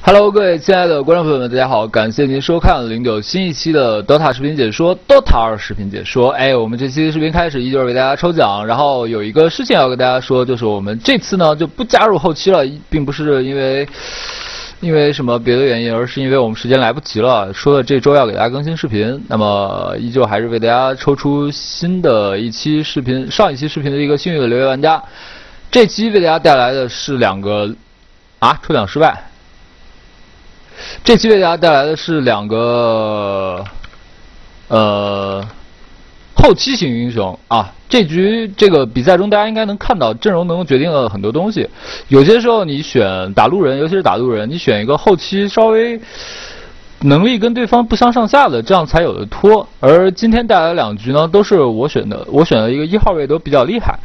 Hello， 各位亲爱的观众朋友们，大家好！感谢您收看09新一期的 DOTA 视频解说 ，DOTA 2视频解说。我们这期视频开始依旧是为大家抽奖，然后有一个事情要跟大家说，就是我们这次呢就不加入后期了，并不是因为什么别的原因，而是因为我们时间来不及了。说了这周要给大家更新视频，那么依旧还是为大家抽出新的一期视频，上一期视频的一个幸运的留言玩家。这期为大家带来的是两个抽奖失败。这期为大家带来的是两个后期型英雄啊。这个比赛中大家应该能看到，阵容能决定了很多东西。有些时候你选打路人，尤其是打路人，你选一个后期稍微能力跟对方不相上下的，这样才有的拖。而今天带来的两局呢，都是我选的一个1号位都比较厉害，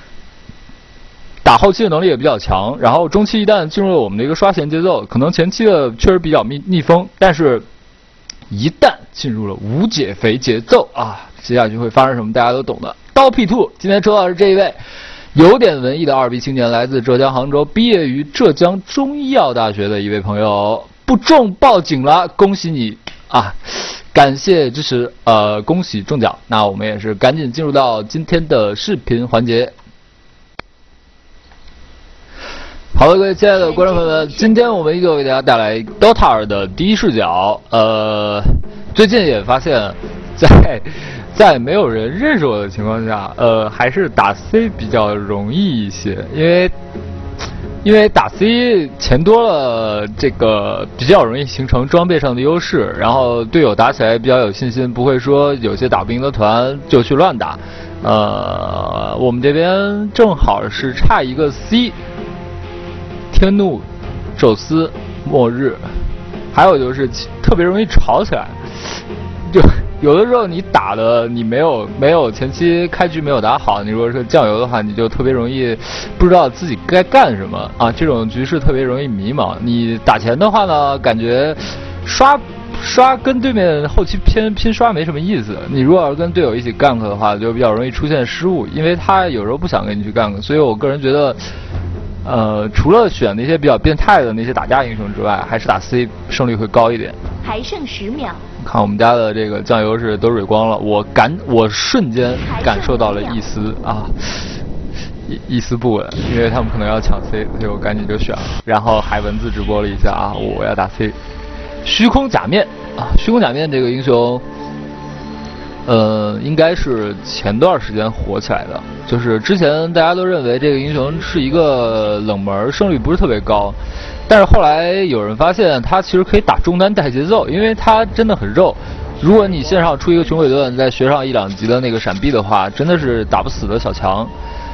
打后期的能力也比较强，然后中期一旦进入了我们的一个刷钱节奏，可能前期的确实比较逆风，但是一旦进入了无解肥节奏接下去会发生什么大家都懂的。刀 P2 今天抽到的是这一位有点文艺的2B青年，来自浙江杭州，毕业于浙江中医药大学的一位朋友，不中报警了，恭喜你感谢支持，恭喜中奖。那我们也是赶紧进入到今天的视频环节。好的，各位亲爱的观众朋友们，今天我们依旧为大家带来 DOTA 2的第一视角。最近也发现，在没有人认识我的情况下，还是打 C 比较容易一些，因为打 C 钱多了，这个比较容易形成装备上的优势，然后队友打起来比较有信心，不会说有些打不赢的团就去乱打。我们这边正好是差一个 C。天怒、宙斯、末日，还有就是特别容易吵起来。就有的时候你打的你没有前期开局没有打好，你如果是酱油的话，你就特别容易不知道自己该干什么这种局势特别容易迷茫。你打前的话呢，感觉刷跟对面后期拼刷没什么意思。你如果要是跟队友一起 gank 的话，就比较容易出现失误，因为他有时候不想跟你去 gank。所以我个人觉得除了选那些比较变态的那些打架英雄之外，还是打 C 胜率会高一点。 还剩10秒。 看我们家的这个酱油是都蕊光了，我瞬间感受到了一丝不稳，因为他们可能要抢 C， 所以我赶紧就选了，然后还文字直播了一下我要打 C。虚空假面虚空假面这个英雄。应该是前段时间火起来的，就是之前大家都认为这个英雄是一个冷门，胜率不是特别高，但是后来有人发现他其实可以打中单带节奏，因为他真的很肉。如果你线上出一个穷鬼盾，再学上1-2级的那个闪避的话，真的是打不死的小强。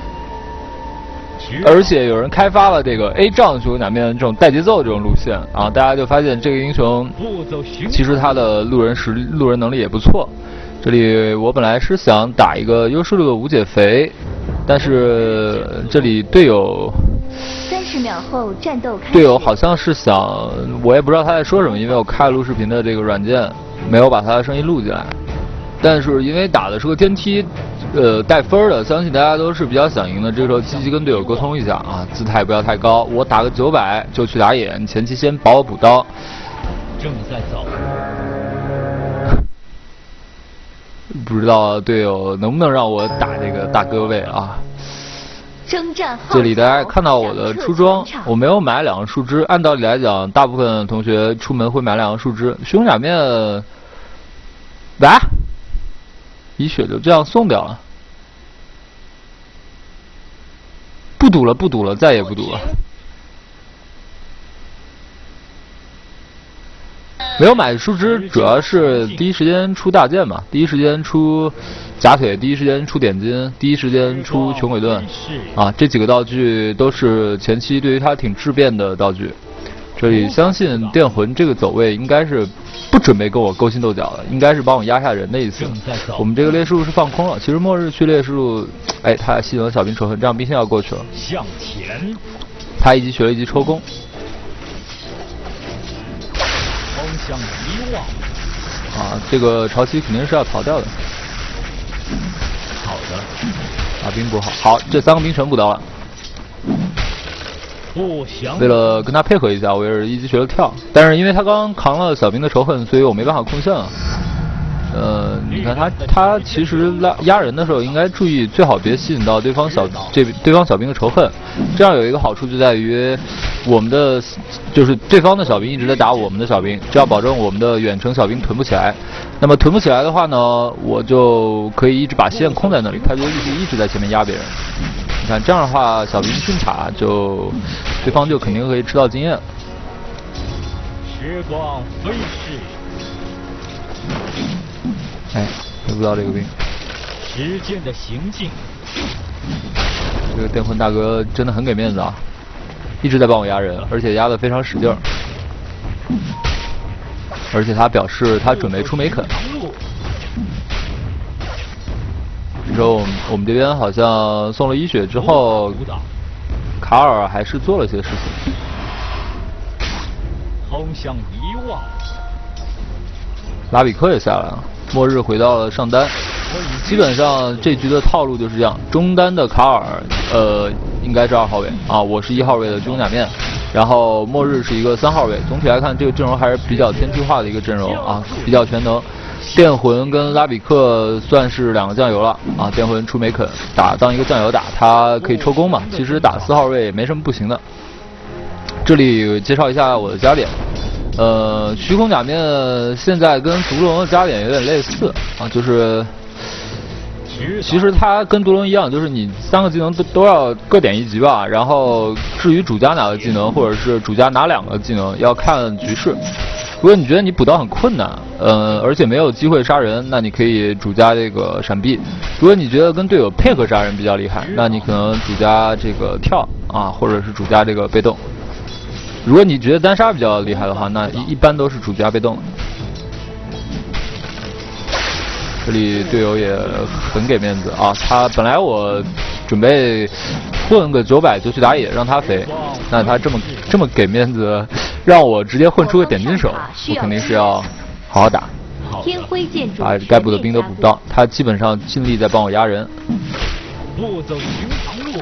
而且有人开发了这个 A 仗虚空假面这种带节奏这种路线大家就发现这个英雄其实他的路人能力也不错。这里我本来是想打一个优势路的无解肥，但是这里队友 30秒后战斗开始。 队友好像是想，我也不知道他在说什么，因为我开了录视频的这个软件，没有把他的声音录进来。但是因为打的是个天梯，带分的，相信大家都是比较想赢的。这个时候积极跟队友沟通一下姿态不要太高。我打个900就去打野，你前期先保我补刀。 正在走。 不知道队友能不能让我打这个大哥位征战这里大家看到我的出装，我没有买2个树枝。按道理来讲，大部分同学出门会买2个树枝。虚空假面，一血就这样送掉了。不赌了，再也不赌了。没有买树枝，主要是第一时间出大剑嘛，第一时间出假腿，第一时间出点金，第一时间出穷鬼盾这几个道具都是前期对于他挺质变的道具。这里相信电魂这个走位应该是不准备跟我勾心斗角的，应该是帮我压下人的意思。我们这个烈士路是放空了，其实末日去烈士路，他吸引了小兵仇恨，这样兵线要过去了。 向前， 他一级学了一级抽弓。 方向遗忘这个潮汐肯定是要逃掉的。 好的， 把兵补好，好，这3个兵全补到了。 不降。 为了跟他配合一下，我也是一级学了跳，但是因为他刚刚扛了小兵的仇恨，所以我没办法控线啊。你看他其实压人的时候应该注意，最好别吸引到对方小兵的仇恨。这样有一个好处就在于，我们的就是对方的小兵一直在打我们的小兵，这样保证我们的远程小兵囤不起来。那么囤不起来的话呢，我就可以一直把线空在那里，他就一直在前面压别人。你看这样的话，小兵进塔对方就肯定可以吃到经验。 时光飞逝。 哎，追不到这个兵。 时间的行进。 这个电魂大哥真的很给面子啊，一直在帮我压人，而且压得非常使劲儿。而且他表示他准备出梅肯。这时候我们这边好像送了一血之后，卡尔还是做了些事情。 通向遗忘。 拉比克也下来了，末日回到了上单。基本上这局的套路就是这样，中单的卡尔应该是2号位啊，我是1号位的军甲面，然后末日是一个3号位。总体来看，这个阵容还是比较天梯化的一个阵容啊，比较全能。电魂跟拉比克算是2个酱油了啊，电魂出梅肯当一个酱油打，他可以抽攻嘛，其实打4号位也没什么不行的。这里介绍一下我的加点。虚空假面现在跟毒龙的加点有点类似啊，就是其实它跟毒龙一样，就是你3个技能都要各点1级吧，然后至于主加哪个技能或者是主加哪2个技能要看局势。如果你觉得你补刀很困难，而且没有机会杀人，那你可以主加这个闪避。如果你觉得跟队友配合杀人比较厉害，那你可能主加这个跳啊，或者是主加这个被动。如果你觉得单杀比较厉害的话，那一般都是主加被动。这里队友也很给面子啊，他本来我准备混个900就去打野让他飞，那他这么给面子，让我直接混出个点金手，我肯定是要好好打。 天辉建筑把该补的兵都补不到，他基本上尽力在帮我压人。 不走寻常路。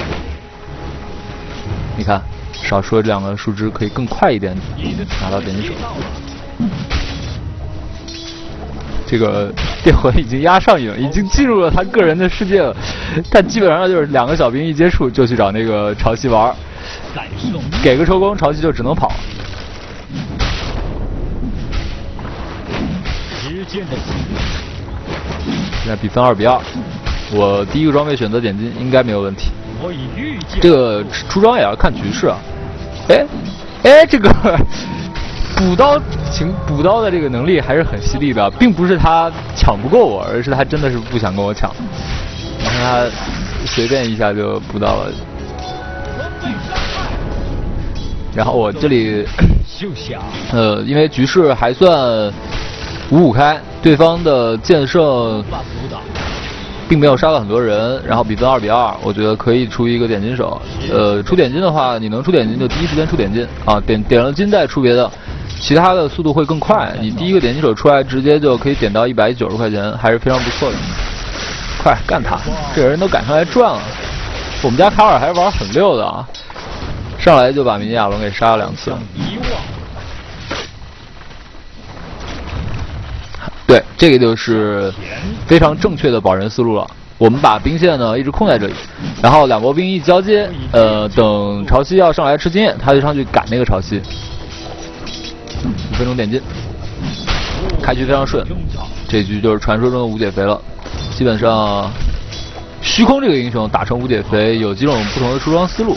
你看。少说这2个树枝可以更快一点拿到点击手。这个电魂已经压上瘾了，已经进入了他个人的世界了。他基本上就是2个小兵一接触就去找那个潮汐玩，给个抽攻，潮汐就只能跑。现在比分2比2，我第一个装备选择点金应该没有问题。这个出装也要看局势啊。这个补刀的这个能力还是很犀利的，并不是他抢不过我，而是他真的是不想跟我抢。你看他随便一下就补到了。然后我这里因为局势还算5-5开，对方的剑圣并没有杀到很多人，然后比分2比2，我觉得可以出一个点金手。出点金的话，你能出点金就第一时间出点金啊，点了金再出别的，其他的速度会更快。你第一个点金手出来，直接就可以点到190块钱，还是非常不错的。快干他！这人都赶上来赚了。我们家卡尔还是玩很溜的啊，上来就把明尼亚龙给杀了2次。对，这个就是非常正确的保人思路了。我们把兵线呢一直控在这里，然后2波兵一交接，等潮汐要上来吃经验，他就上去赶那个潮汐。5分钟点金，开局非常顺。这局就是传说中的无解肥了，基本上虚空这个英雄打成无解肥有几种不同的出装思路。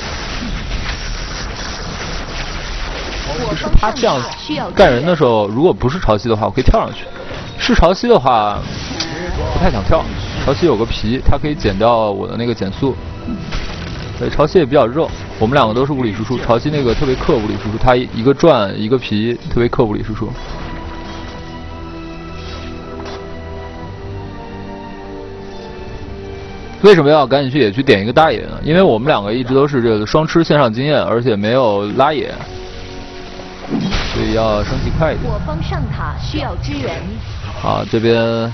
就是他这样干人的时候，如果不是潮汐的话，我可以跳上去。是潮汐的话，不太想跳。潮汐有个皮，它可以减掉我的那个减速。对，潮汐也比较肉。我们2个都是物理输出，潮汐那个特别克物理输出，它一个转一个皮，特别克物理输出。为什么要赶紧去野区点一个大野呢？因为我们2个一直都是这个双吃线上经验，而且没有拉野。所以要升级快一点。 我方上塔需要支援。 好，这边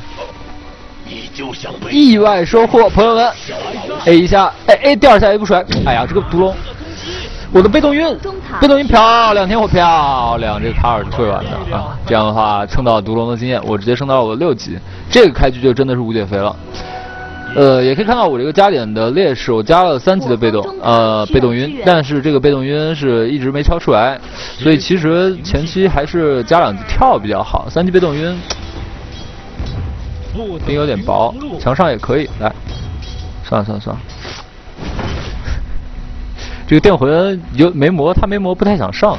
意外收获，朋友们 ，A 一下，A 第2下 A 不出来，哎呀，这个毒龙， 我的被动晕中塔， 被动晕漂亮，天火漂亮，这个卡尔是会玩的啊。这样的话蹭到毒龙的经验，我直接升到了我的6级，这个开局就真的是无解肥了。也可以看到我这个加点的劣势，我加了3级的被动，被动晕，但是这个被动晕是一直没敲出来，所以其实前期还是加2级跳比较好，3级被动晕，兵有点薄，墙上也可以，来，算了，这个电魂没磨，他没磨不太想上，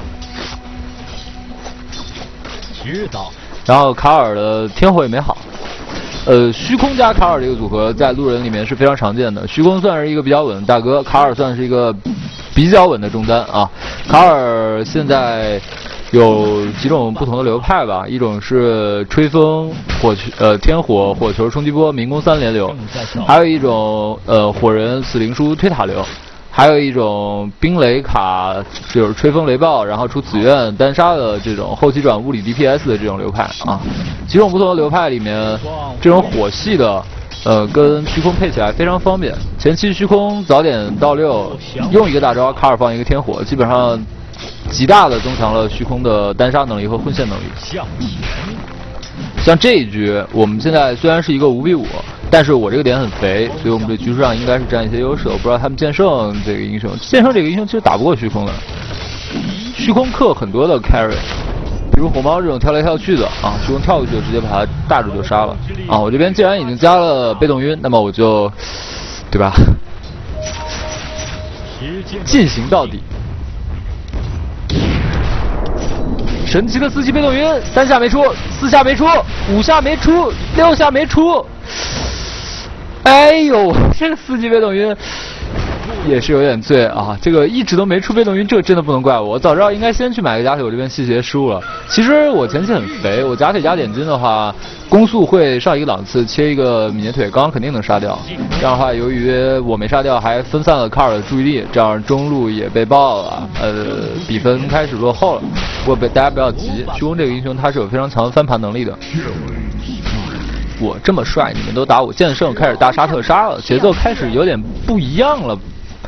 知道， 然后卡尔的天火也没好。虚空加卡尔这个组合在路人里面是非常常见的。虚空算是一个比较稳的大哥，卡尔算是一个比较稳的中单啊。卡尔现在有几种不同的流派吧，一种是吹风天火火球冲击波民工3连流，还有一种火人死灵书推塔流。还有一种冰雷卡，就是吹风雷暴，然后出紫苑单杀的这种后期转物理 DPS 的这种流派啊。几种不同的流派里面，这种火系的，跟虚空配起来非常方便。前期虚空早点到6，用一个大招，卡尔放一个天火，基本上极大的增强了虚空的单杀能力和混线能力。像这一局，我们现在虽然是一个5比5。但是我这个点很肥，所以我们这局数上应该是占一些优势。我不知道他们剑圣这个英雄这个英雄其实打不过虚空的，虚空克很多的 carry， 比如火猫这种跳来跳去的啊，虚空跳过去就直接把他大住就杀了啊。我这边既然已经加了被动晕，那么我就，对吧？进行到底。神奇的4级被动晕，3下没出，4下没出，5下没出，6下没出。哎呦，这个4级被动晕也是有点醉啊！这个一直都没出被动晕，这个真的不能怪我。我早知道应该先去买个假腿，我这边吸血失误了。其实我前期很肥，我假腿加点金的话，攻速会上一个档次，切一个米涅腿，刚刚肯定能杀掉。这样的话，由于我没杀掉，还分散了卡尔的注意力，这样中路也被爆了，比分开始落后了。不过大家不要急，虚空这个英雄他是有非常强的翻盘能力的。我这么帅，你们都打我剑圣，开始大杀特杀了，节奏开始有点不一样了。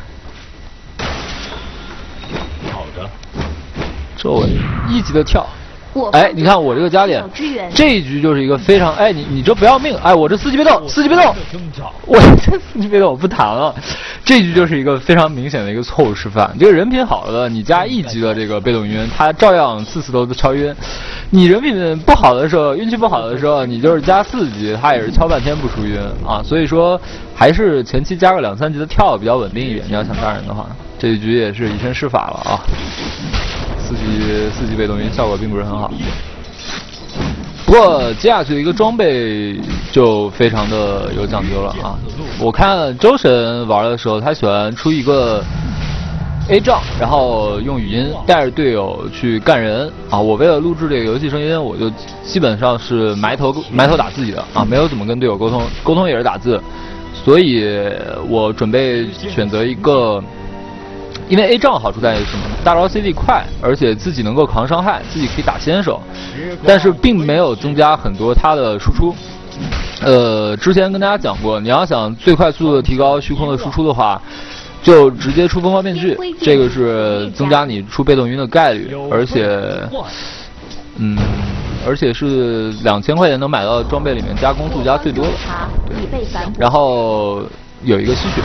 好的， 这1级的跳，哎，你看我这个加点，这一局就是一个非常，哎，你这不要命，哎，我这4级被动，4级被动，我这4级被动我不谈了，这一局就是一个非常明显的一个错误示范。这个人品好了，你加1级的这个被动晕，他照样次都敲晕。你人品不好的时候，运气不好的时候，你就是加4级，他也是敲半天不出晕啊。所以说，还是前期加个2、3级的跳比较稳定一点。你要想杀人的话，这一局也是以身试法了啊。4级被动晕效果并不是很好。不过接下去的一个装备就非常的有讲究了啊。我看周神玩的时候，他喜欢出一个A 杖，然后用语音带着队友去干人啊！我为了录制这个游戏声音，我就基本上是埋头打自己的啊，没有怎么跟队友沟通也是打字，所以我准备选择一个，因为 A 杖好处在于什么？大招 CD 快，而且自己能够扛伤害，自己可以打先手，但是并没有增加很多它的输出。之前跟大家讲过，你要想最快速度提高虚空的输出的话，就直接出疯狂面具，这个是增加你出被动晕的概率，而且是2000块钱能买到的装备里面加攻速加最多的。对，然后有一个吸血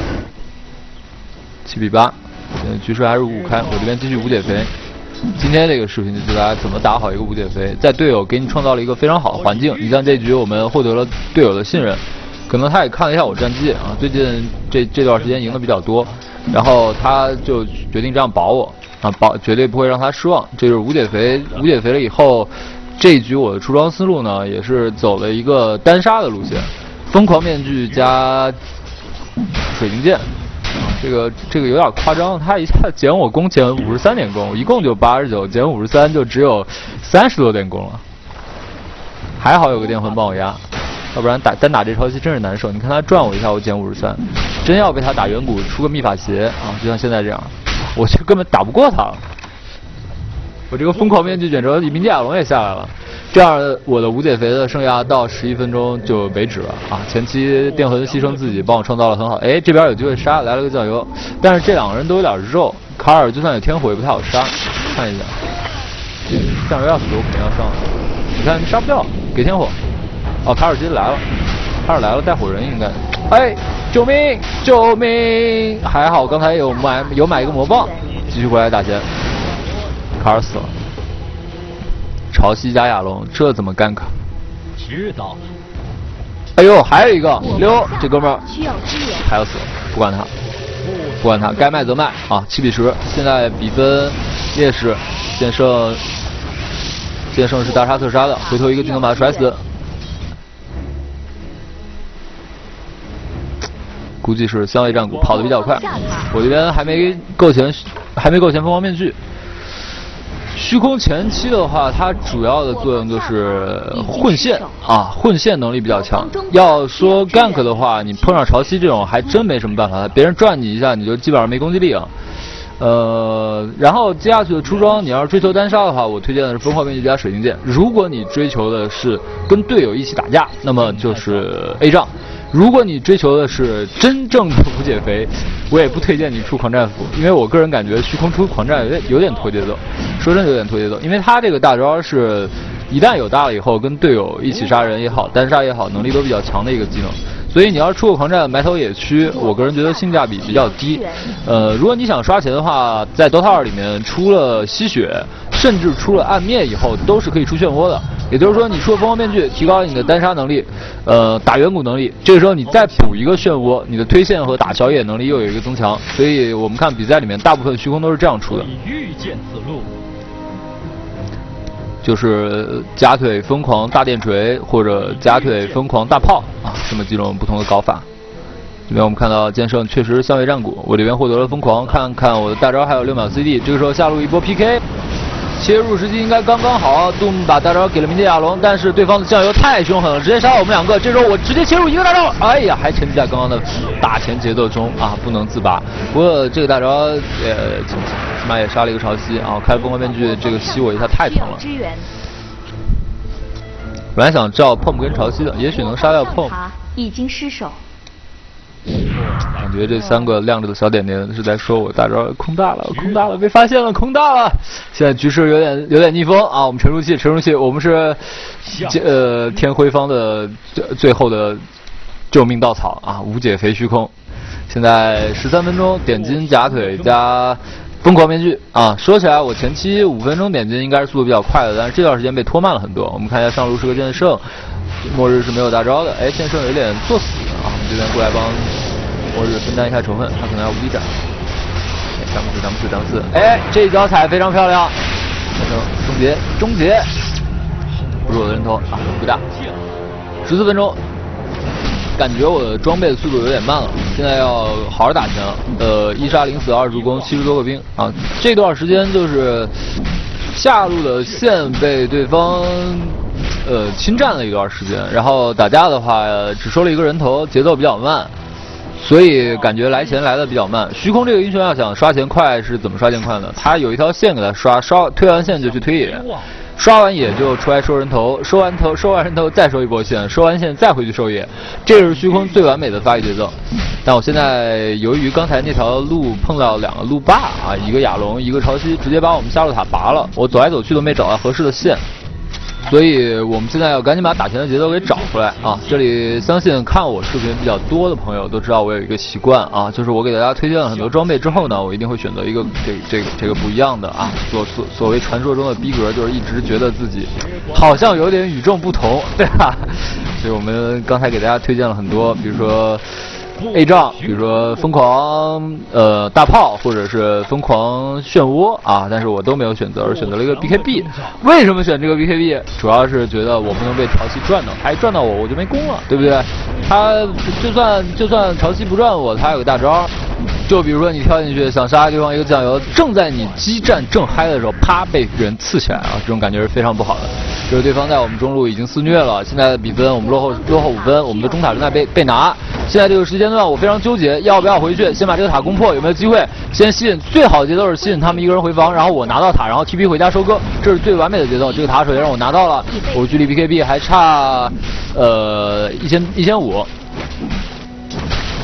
，7比8，局势还是5-5开，我这边继续无解肥。今天这个视频就教大家怎么打好一个无解肥，在队友给你创造了一个非常好的环境。你像这局我们获得了队友的信任。可能他也看了一下我战绩啊，最近这段时间赢的比较多，然后他就决定这样保我啊，绝对不会让他失望。这就是无解肥了以后，这一局我的出装思路呢，也是走了一个单杀的路线，疯狂面具加水晶剑啊，这个有点夸张，他一下减我攻减53点攻，一共就89，减53就只有30多点攻了，还好有个电魂帮我压。要不然单打这超期真是难受。你看他转我一下，我减53，真要被他打远古出个秘法鞋啊，就像现在这样，我就根本打不过他了。我这个疯狂面具卷轴冥界亚龙也下来了，这样我的无解肥的生涯到11分钟就为止了啊！前期电魂牺牲自己帮我创造了很好，哎，这边有机会杀，来了个酱油，但是这两个人都有点肉， 卡尔就算有天火也不太好杀，看一下，酱油要死我肯定要上，你看杀不掉，给天火，哦卡尔直接来了，卡尔来了带火人应该，哎救命救命，还好刚才有买一个魔棒，继续过来打钱，卡尔死了，潮汐加亚龙这怎么干卡？ 知道了。 哎呦还有一个溜，这哥们儿需要支援， 还要死，不管他。不管他，该卖则卖啊！7比10，现在比分劣势，剑圣是大杀特杀的，回头一个技能把他甩死，估计是相位战鼓跑得比较快。我这边还没够钱疯狂面具。虚空前期的话，它主要的作用就是混线啊，混线能力比较强。要说 gank 的话，你碰上潮汐这种还真没什么办法，别人转你一下，你就基本上没攻击力啊。然后接下去的出装，你要是追求单杀的话，我推荐的是风暴面具加水晶剑。如果你追求的是跟队友一起打架，那么就是 A 杖。如果你追求的是真正的无解肥，我也不推荐你出狂战服，因为我个人感觉虚空出狂战有点拖节奏，说真的有点拖节奏，因为他这个大招是一旦有大了以后，跟队友一起杀人也好，单杀也好，能力都比较强的一个技能。所以你要是出个狂战埋头野区，我个人觉得性价比比较低。如果你想刷钱的话，在 DOTA 2里面出了吸血，甚至出了暗灭以后，都是可以出漩涡的。也就是说，你出了疯狂面具，提高你的单杀能力，打远古能力。这个时候你再补一个漩涡，你的推线和打小野能力又有一个增强。所以我们看比赛里面，大部分虚空都是这样出的。 预见此路。 就是夹腿疯狂大电锤或者夹腿疯狂大炮啊，这么几种不同的搞法。这边我们看到剑圣确实相位战鼓，我这边获得了疯狂，看看我的大招还有6秒 CD， 这个时候下路一波 PK， 切入时机应该刚刚好。杜姆把大招给了明界亚龙，但是对方的酱油太凶狠了，直接杀了我们2个。这时候我直接切入一个大招，哎呀，还沉浸在刚刚的打钱节奏中啊，不能自拔。不过这个大招起码也杀了一个潮汐啊，开了疯狂面具，这个吸我一下太疼了。本来想照 POM 跟潮汐的，也许能杀掉 POM。 已经失手。 感觉这3个亮着的小点点是在说我大招空大了，空大了，被发现了，空大了。现在局势有点逆风啊！我们沉入器，我们是天辉方的最后的救命稻草啊！无解肥虚空。现在13分钟点金夹腿加疯狂面具啊！说起来，我前期5分钟点金应该是速度比较快的，但是这段时间被拖慢了很多。我们看一下上路是个剑圣，末日是没有大招的。哎，剑圣有点作死啊！我们这边过来帮末日分担一下仇恨，他可能要无敌斩。张四，哎，这一脚踩非常漂亮。终结，不是我的人头啊，不大。14分钟。感觉我的装备的速度有点慢了，现在要好好打钱了。1杀0死2助攻70多个兵啊！这段时间就是下路的线被对方侵占了一段时间，然后打架的话只收了一个人头，节奏比较慢，所以感觉来钱来的比较慢。虚空这个英雄要想刷钱快是怎么刷钱快呢？他有一条线给他刷推完线就去推野。刷完野就出来收人头，收完人头再收一波线，收完线再回去收野，这是虚空最完美的发育节奏。但我现在由于刚才那条路碰到2个路霸啊，一个亚龙一个潮汐，直接把我们下路塔拔了，我走来走去都没找到合适的线。所以我们现在要赶紧把打钱的节奏给找出来啊！这里相信看我视频比较多的朋友都知道我有一个习惯啊，就是我给大家推荐了很多装备之后呢，我一定会选择一个这个不一样的啊。所谓传说中的逼格，就是一直觉得自己好像有点与众不同，对吧？所以我们刚才给大家推荐了很多，比如说A 杖，比如说疯狂大炮，或者是疯狂漩涡啊，但是我都没有选择，而选择了一个 BKB。为什么选这个 BKB？ 主要是觉得我不能被潮汐赚到，他一赚到我就没攻了，对不对？他就算潮汐不赚我，他有个大招。就比如说你跳进去想杀对方一个酱油，正在你激战正嗨的时候，啪被人刺起来啊，这种感觉是非常不好的。就是对方在我们中路已经肆虐了，现在的比分我们落后5分，我们的中塔正在被拿。现在这个时间段我非常纠结，要不要回去先把这个塔攻破，有没有机会先吸引，最好的节奏是吸引他们一个人回防，然后我拿到塔，然后 TP 回家收割，这是最完美的节奏。这个塔首先让我拿到了，我距离 BKB 还差1500。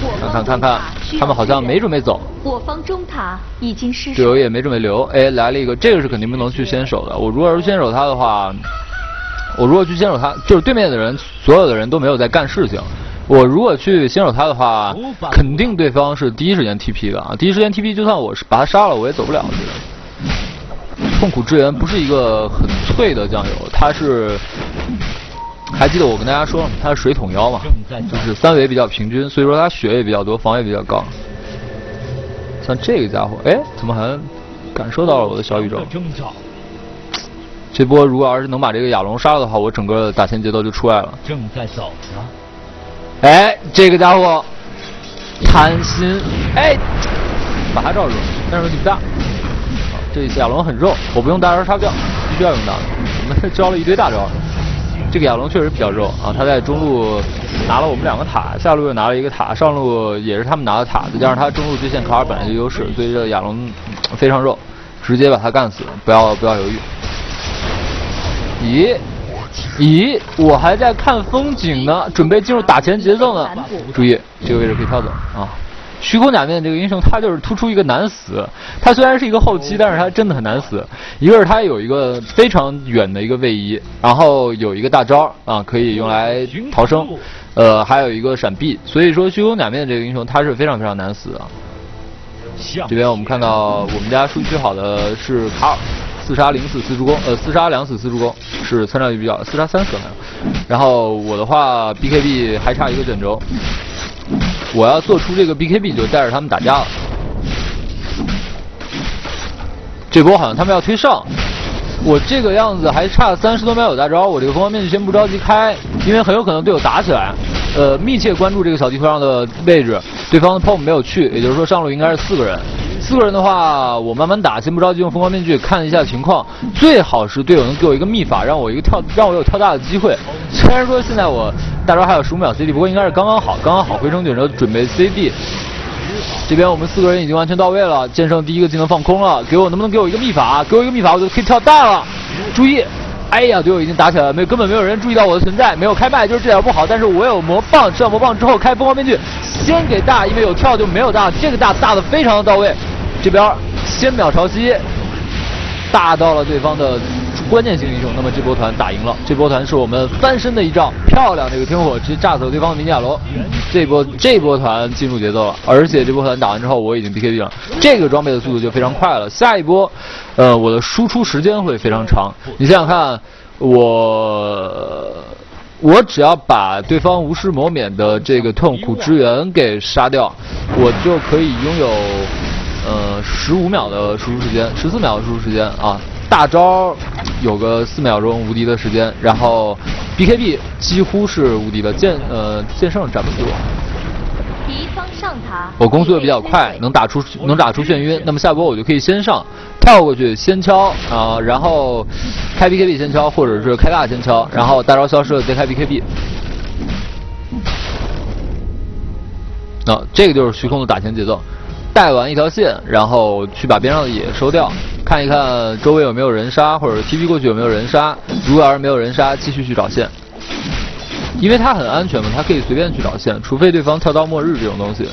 看，他们好像没准备走。 我方中塔已经失守。 队友也没准备留，哎，来了一个，这个是肯定不能去先手的。我如果是先手他的话，我如果去先手他，就是对面的人，所有的人都没有在干事情。我如果去先手他的话，肯定对方是第一时间 TP 的啊！第一时间 TP， 就算我是把他杀了，我也走不了。我觉得痛苦之源不是一个很脆的酱油，它是。还记得我跟大家说了，他是水桶妖嘛，就是三维比较平均，所以说他血也比较多，防也比较高。像这个家伙，哎，怎么好像感受到了我的小宇宙？这波如果要是能把这个亚龙杀了的话，我整个打前节奏就出来了。 正在走呢。 哎，这个家伙贪心，哎，把他罩住，但是问题不大。这亚龙很肉，我不用大招杀掉，必须要用大招。我们招了一堆大招。这个亚龙确实比较肉啊，他在中路拿了我们2个塔，下路又拿了1个塔，上路也是他们拿的塔，再加上他中路对线卡尔本来就优势，所以这个亚龙非常肉，直接把他干死，不要犹豫。咦，我还在看风景呢，准备进入打前节奏呢。注意这个位置可以跳走啊。虚空假面这个英雄，他就是突出一个难死。他虽然是一个后期，但是他真的很难死。一个是他有一个非常远的一个位移，然后有一个大招啊，可以用来逃生。还有一个闪避。所以说虚空假面这个英雄，他是非常非常难死啊。这边我们看到我们家数据最好的是卡尔，4杀0死4助攻，4杀2死4助攻，是参战率比较4杀3死好像。然后我的话 BKB 还差1个卷轴。我要做出这个 BKB 就带着他们打架了。这波好像他们要推上，我这个样子还差30多秒有大招，我这个疯狂面具先不着急开，因为很有可能队友打起来。密切关注这个小地图上的位置，对方的 POM 没有去，也就是说上路应该是4个人。4个人的话，我慢慢打，先不着急用疯狂面具看一下情况。最好是队友能给我一个秘法，让我有跳大的机会。虽然说现在我大招还有15秒 CD， 不过应该是刚刚好回城卷轴准备 CD。这边我们4个人已经完全到位了，剑圣第1个技能放空了，能不能给我一个秘法？给我一个秘法，我就可以跳大了。注意，哎呀，队友已经打起来了，根本没有人注意到我的存在，没有开麦，就是这点不好。但是我有魔棒，吃到魔棒之后开疯狂面具，先给大，因为有跳就没有大，这个大的非常的到位。这边先秒潮汐，大到了对方的关键性英雄，那么这波团打赢了。这波团是我们翻身的一招，漂亮！这个天火直接炸死了对方的迷亚龙。这波团进入节奏了，而且这波团打完之后我已经 BKB 了，这个装备的速度就非常快了。下一波，我的输出时间会非常长。你想想看，我只要把对方无视魔免的这个痛苦之源给杀掉，我就可以拥有15秒的输出时间，14秒的输出时间啊。大招有个4秒钟无敌的时间，然后 BKB 几乎是无敌的，剑圣斩不死我。 敌方上塔， 我攻速也比较快，能打出眩晕。那么下波我就可以先上，跳过去先敲啊，然后开 BKB 先敲，或者是开大先敲，然后大招消失了再开 BKB。这个就是虚空的打前节奏。带完一条线，然后去把边上的野收掉，看一看周围有没有人杀，或者 TP 过去有没有人杀。如果要是没有人杀，继续去找线，因为它很安全嘛，它可以随便去找线，除非对方跳到末日这种东西。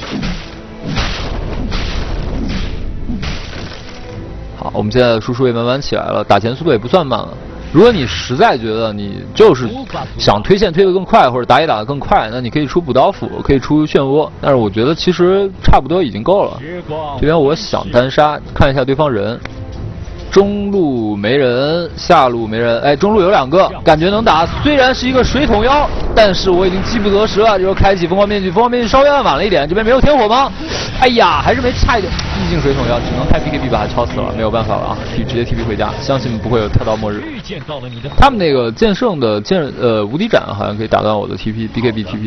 好，我们现在的输出也慢慢起来了，打前速度也不算慢了。如果你实在觉得你就是想推线推得更快，或者打野打得更快，那你可以出补刀斧，可以出漩涡，但是我觉得其实差不多已经够了。这边我想单杀，看一下对方人，中路没人，下路没人，哎，中路有2个，感觉能打。虽然是一个水桶妖，但是我已经饥不择食了，这时候开启疯狂面具，疯狂面具稍微晚了一点，这边没有天火吗？哎呀，还是没差一点，毕竟水桶妖只能开 BKB 把他敲死了，没有办法了啊，直接 TP 回家，相信不会有跳到末日。他们那个剑圣的无敌斩好像可以打断我的 BKB TP。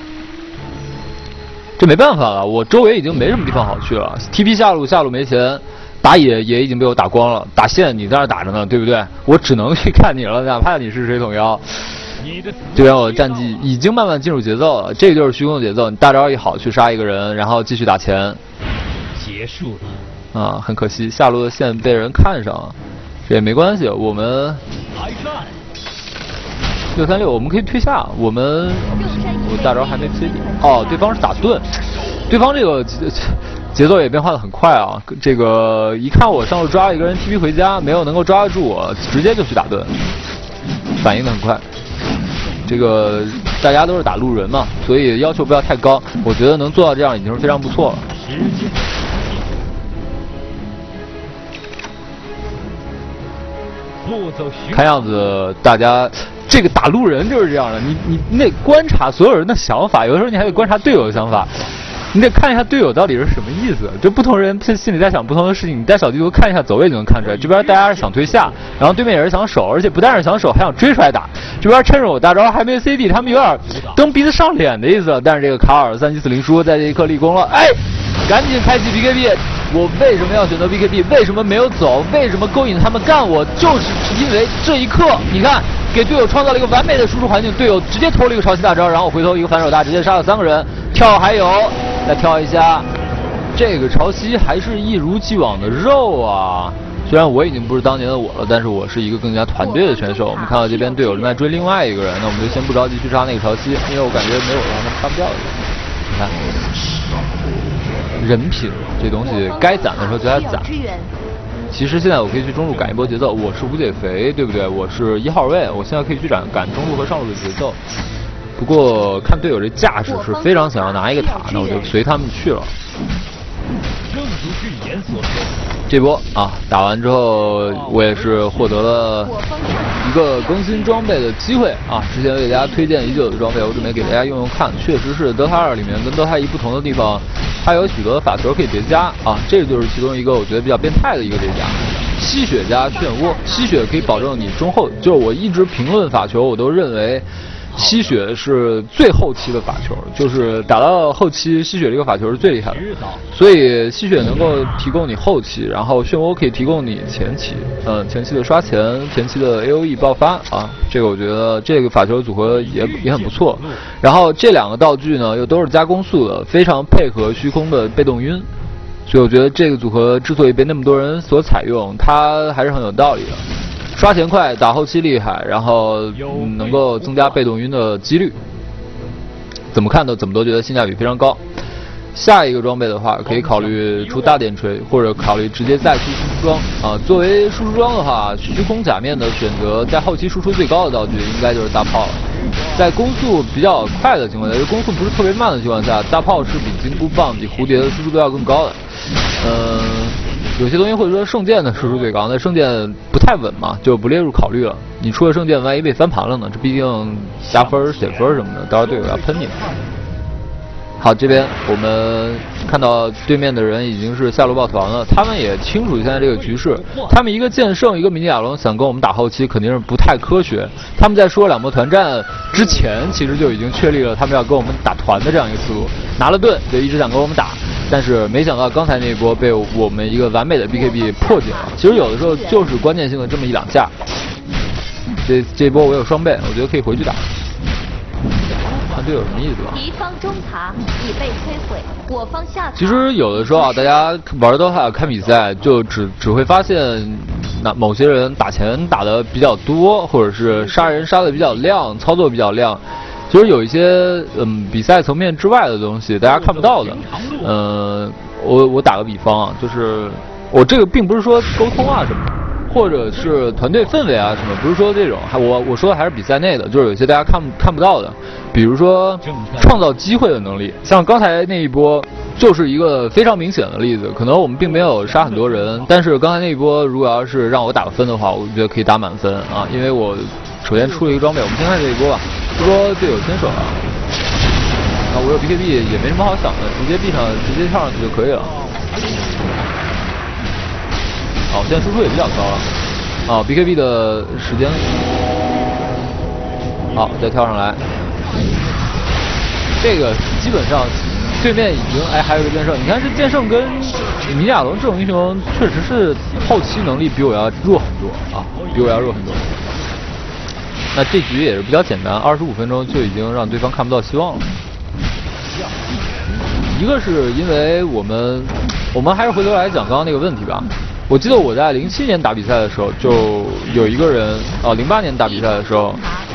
这没办法了，我周围已经没什么地方好去了 ，TP 下路没钱。打野也已经被我打光了，打线你在那打着呢，对不对？我只能去看你了，哪怕你是水桶妖。这边我的战绩已经慢慢进入节奏了，这个就是虚空的节奏。你大招一好去杀一个人，然后继续打钱。 结束了。 啊，很可惜下路的线被人看上了，这也没关系，我们636我们可以退下，我大招还没 CD。哦，对方是打盾。 对方这个节奏也变化的很快啊！这个一看我上路抓了一个人 TP 回家，没有能够抓得住我，直接就去打盾，反应的很快。这个大家都是打路人嘛，所以要求不要太高。我觉得能做到这样已经是非常不错了。看样子大家这个打路人就是这样的，你得观察所有人的想法，有的时候你还得观察队友的想法。你得看一下队友到底是什么意思，就不同人心里在想不同的事情。你带小地图看一下走位就能看出来，这边大家是想推下，然后对面也是想守，而且不但是想守，还想追出来打。这边趁着我大招还没 CD， 他们有点蹬鼻子上脸的意思。但是这个卡尔3740输在这一刻立功了，哎，赶紧开启 BKB。我为什么要选择 BKB？ 为什么没有走？为什么勾引他们干我？就是因为这一刻，你看给队友创造了一个完美的输出环境，队友直接投了一个潮汐大招，然后回头一个反手大，直接杀了3个人，跳还有。再跳一下，这个潮汐还是一如既往的肉啊！虽然我已经不是当年的我了，但是我是一个更加团队的选手。我们看到这边队友正在追另外一个人，那我们就先不着急去杀那个潮汐，因为我感觉没有让他们杀不掉的。你看，人品这东西该攒的时候就该攒。其实现在我可以去中路赶一波节奏，我是无解肥，对不对？我是1号位，我现在可以去赶中路和上路的节奏。不过看队友这架势是非常想要拿一个塔，那我就随他们去了。这波啊打完之后，我也是获得了一个更新装备的机会啊！之前为大家推荐已久的装备，我准备给大家用用看。确实是德塔2里面跟德塔1不同的地方，它有许多的法球可以叠加啊，这个就是其中一个我觉得比较变态的一个叠加。吸血加漩涡，吸血可以保证你中后，就是我一直评论法球，我都认为。吸血是最后期的法球，就是打到后期，吸血这个法球是最厉害的，所以吸血能够提供你后期，然后漩涡可以提供你前期，前期的刷钱，前期的 AOE 爆发啊，这个我觉得这个法球组合也很不错。然后这两个道具呢又都是加攻速的，非常配合虚空的被动晕，所以我觉得这个组合之所以被那么多人所采用，它还是很有道理的。刷钱快，打后期厉害，然后能够增加被动晕的几率，怎么都觉得性价比非常高。下一个装备的话，可以考虑出大电锤，或者考虑直接再出输出装啊。作为输出装的话，虚空假面的选择，在后期输出最高的道具应该就是大炮了。在攻速比较快的情况下，就攻速不是特别慢的情况下，大炮是比金箍棒、比蝴蝶的输出都要更高的。有些东西或者说圣剑的输出最高，那圣剑不太稳嘛，就不列入考虑了。你出了圣剑，万一被翻盘了呢？这毕竟加分、减分什么的，到时候队友要喷你。好，这边我们看到对面的人已经是下路抱团了，他们也清楚现在这个局势，他们一个剑圣，一个迷你亚龙想跟我们打后期肯定是不太科学。他们在说2波团战之前，其实就已经确立了他们要跟我们打团的这样一个思路，拿了盾就一直想跟我们打。但是没想到刚才那一波被我们一个完美的 BKB 破解了。其实有的时候就是关键性的这么1-2下。这一波我有双倍，我觉得可以回去打。看队友什么意思吧。 敌方中塔已被摧毁，我方下塔。 其实有的时候啊，大家玩DOTA看比赛，就只会发现，那某些人打钱打的比较多，或者是杀人杀的比较亮，操作比较亮。其实有一些比赛层面之外的东西，大家看不到的。我打个比方啊，就是我这个并不是说沟通啊什么，或者是团队氛围啊什么，不是说这种。我说的还是比赛内的，就是有些大家看不到的，比如说创造机会的能力。像刚才那一波就是一个非常明显的例子，可能我们并没有杀很多人，但是刚才那一波如果要是让我打个分的话，我觉得可以打满分啊，因为我首先出了一个装备。我们先看这一波吧。这波队友先手啊，我有 BKB 也没什么好想的，直接跳上去就可以了。好，现在输出也比较高了。BKB 的时间，好，再跳上来。这个基本上对面已经还有一个剑圣，你看这剑圣跟米亚龙这种英雄，确实是后期能力比我要弱很多啊，比我要弱很多。那这局也是比较简单，25分钟就已经让对方看不到希望了。一个是因为我们还是回头来讲刚刚那个问题吧。我记得我在07年打比赛的时候，就有一个人，08年打比赛的时候，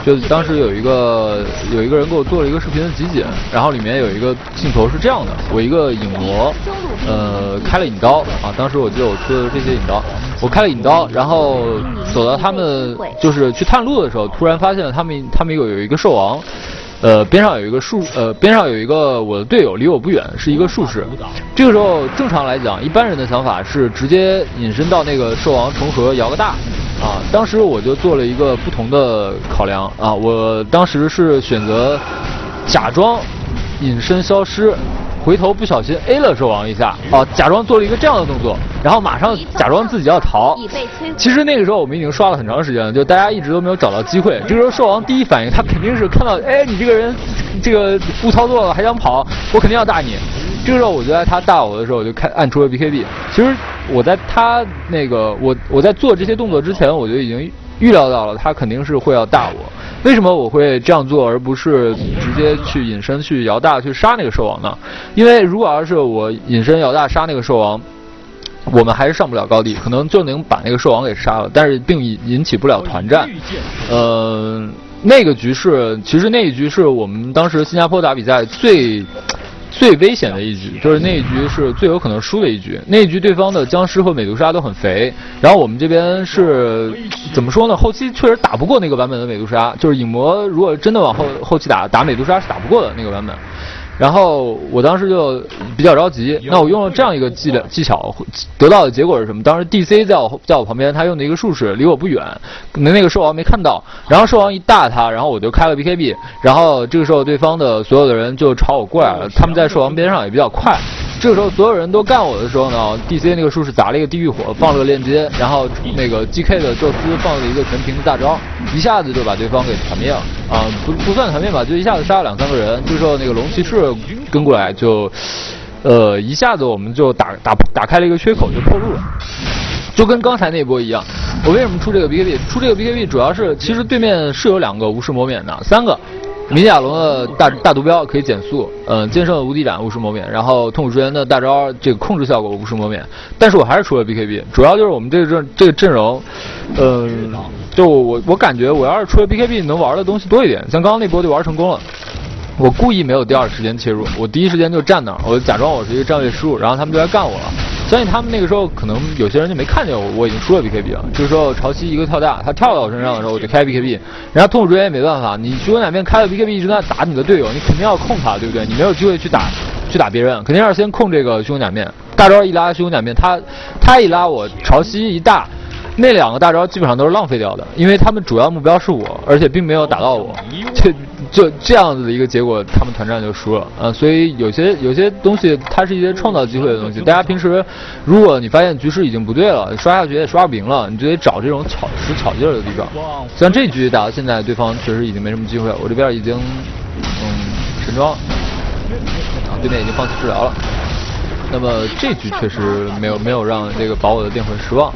就当时有一个人给我做了一个视频的集锦，然后里面有一个镜头是这样的：我一个影魔，开了引刀啊，当时我记得我出的这些引刀，我开了引刀，然后走到他们就是去探路的时候，突然发现他们有一个兽王。边上有一个我的队友离我不远，是一个术士。这个时候正常来讲，一般人的想法是直接隐身到那个兽王重合摇个大啊。当时我就做了一个不同的考量啊，我当时是选择假装隐身消失，回头不小心 A 了兽王一下啊，假装做了一个这样的动作，然后马上假装自己要逃。其实那个时候我们已经刷了很长时间了，就大家一直都没有找到机会。这个时候兽王第一反应他肯定是看到，哎，你这个人这个误操作了还想跑，我肯定要大你。这个时候我就在他大我的时候，我就按出了 BKB。其实我在他那个我在做这些动作之前，我就已经预料到了他肯定是会要大我。为什么我会这样做，而不是直接去隐身去摇大去杀那个兽王呢？因为如果要是我隐身摇大杀那个兽王，我们还是上不了高地，可能就能把那个兽王给杀了，但是并引起不了团战。那个局势，其实那一局是我们当时新加坡打比赛最危险的一局，就是那一局是最有可能输的一局。那一局对方的僵尸和美杜莎都很肥，然后我们这边是怎么说呢？后期确实打不过那个版本的美杜莎，就是影魔如果真的往后期打美杜莎是打不过的那个版本。然后我当时就比较着急，那我用了这样一个技巧，得到的结果是什么？当时 DC 在我旁边，他用的一个术士离我不远，那个兽王没看到，然后兽王一大他，然后我就开了 BKB， 然后这个时候对方的所有的人就朝我过来了，他们在兽王边上也比较快。这个时候所有人都干我的时候呢 ，DC 那个术士砸了一个地狱火，放了个链接，然后那个 GK 的宙斯放了一个全屏的大招，一下子就把对方给团灭了啊，不算团灭吧，就一下子杀了2、3个人。这个时候那个龙骑士跟过来就，一下子我们就打开了一个缺口，就破路了。就跟刚才那波一样，我为什么出这个 BKB？ 出这个 BKB 主要是其实对面是有2个无视魔免的，3个。米甲龙的大毒镖可以减速，剑圣的无敌斩无视魔免，然后痛苦之源的大招这个控制效果无视魔免，但是我还是出了 BKB， 主要就是我们这个阵容，就我感觉我要是出了 BKB 能玩的东西多一点，像刚刚那波就玩成功了。我故意没有第二时间切入，我第一时间就站那儿，我假装我是一个站位失误，然后他们就来干我了。相信他们那个时候可能有些人就没看见我已经输了 BKB 了。这个时候潮汐一个跳大，他跳到我身上的时候我就开 BKB， 然后痛苦之源也没办法，你虚空两面开了 BKB 一直在打你的队友，你肯定要控他，对不对？你没有机会去打别人，肯定要先控这个虚空两面。大招一拉虚空两面，他一拉我潮汐一大。那2个大招基本上都是浪费掉的，因为他们主要目标是我，而且并没有打到我，就这样子的一个结果，他们团战就输了。所以有些东西它是一些创造机会的东西。大家平时如果你发现局势已经不对了，刷下去也刷不赢了，你就得找这种使巧劲儿的地方。像这局打到现在，对方确实已经没什么机会了，我这边已经神装，对面已经放弃治疗了。那么这局确实没有让这个保我的电魂失望。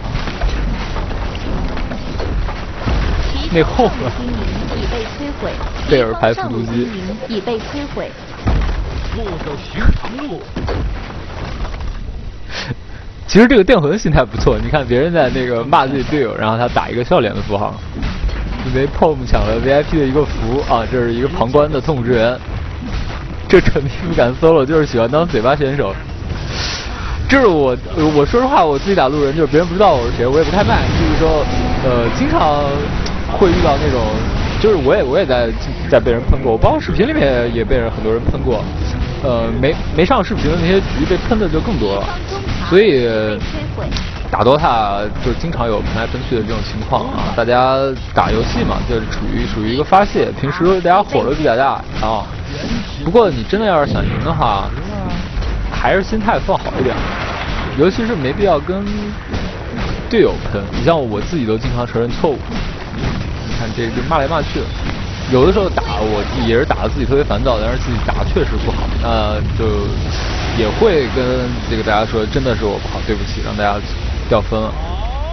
内讧了， 已被摧毁。 贝尔牌复读机已被摧毁。 路走寻常路。 其实这个电魂心态不错，你看别人在那个骂自己队友，然后他打一个笑脸的符号，因为 POM 抢了 VIP 的一个符啊，这是一个旁观的痛苦之源。这肯定不敢 solo， 就是喜欢当嘴巴选手。这是我说实话，我自己打路人，就是别人不知道我是谁，我也不太卖。这个时候，经常会遇到那种，就是我也在被人喷过，我包括视频里面也被很多人喷过。没上视频的那些局被喷的就更多了，所以打 DOTA 就经常有喷来喷去的这种情况啊。大家打游戏嘛，就是属于一个发泄，平时大家火都比较大啊。不过你真的要是想赢的话，还是心态放好一点，尤其是没必要跟队友喷。你像我自己都经常承认错误，你看这骂来骂去的，有的时候打我也是打得自己特别烦躁，但是自己打确实不好，就也会跟这个大家说，真的是我不好，对不起，让大家掉分了。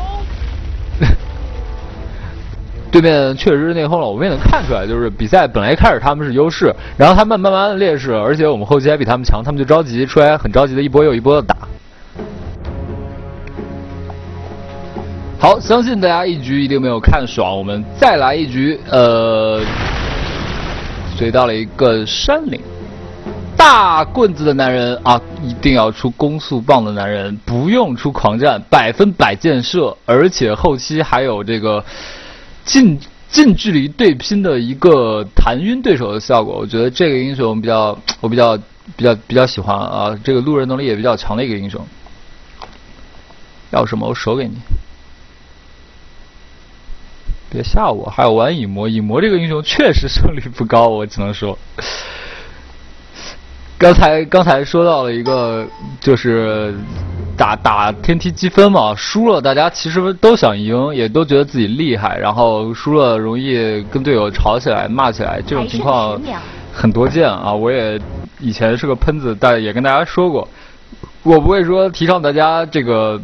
对面确实是内讧了，我们也能看出来，就是比赛本来开始他们是优势，然后他们慢慢的劣势，而且我们后期还比他们强，他们就着急出来，很着急的一波又一波的打。好。 好，相信大家一局一定没有看爽，我们再来一局。随到了一个山岭，大棍子的男人啊，一定要出攻速棒的男人，不用出狂战，100%箭射，而且后期还有这个近距离对拼的一个弹晕对手的效果。我觉得这个英雄我比较喜欢啊，这个路人能力也比较强的一个英雄。要什么我手给你。别吓我！还有玩影魔，影魔这个英雄确实胜率不高，我只能说。刚才说到了一个，就是打天梯积分嘛，输了大家其实都想赢，也都觉得自己厉害，然后输了容易跟队友吵起来、骂起来，这种情况很多见啊。我也以前是个喷子，但也跟大家说过，我不会说提倡大家这个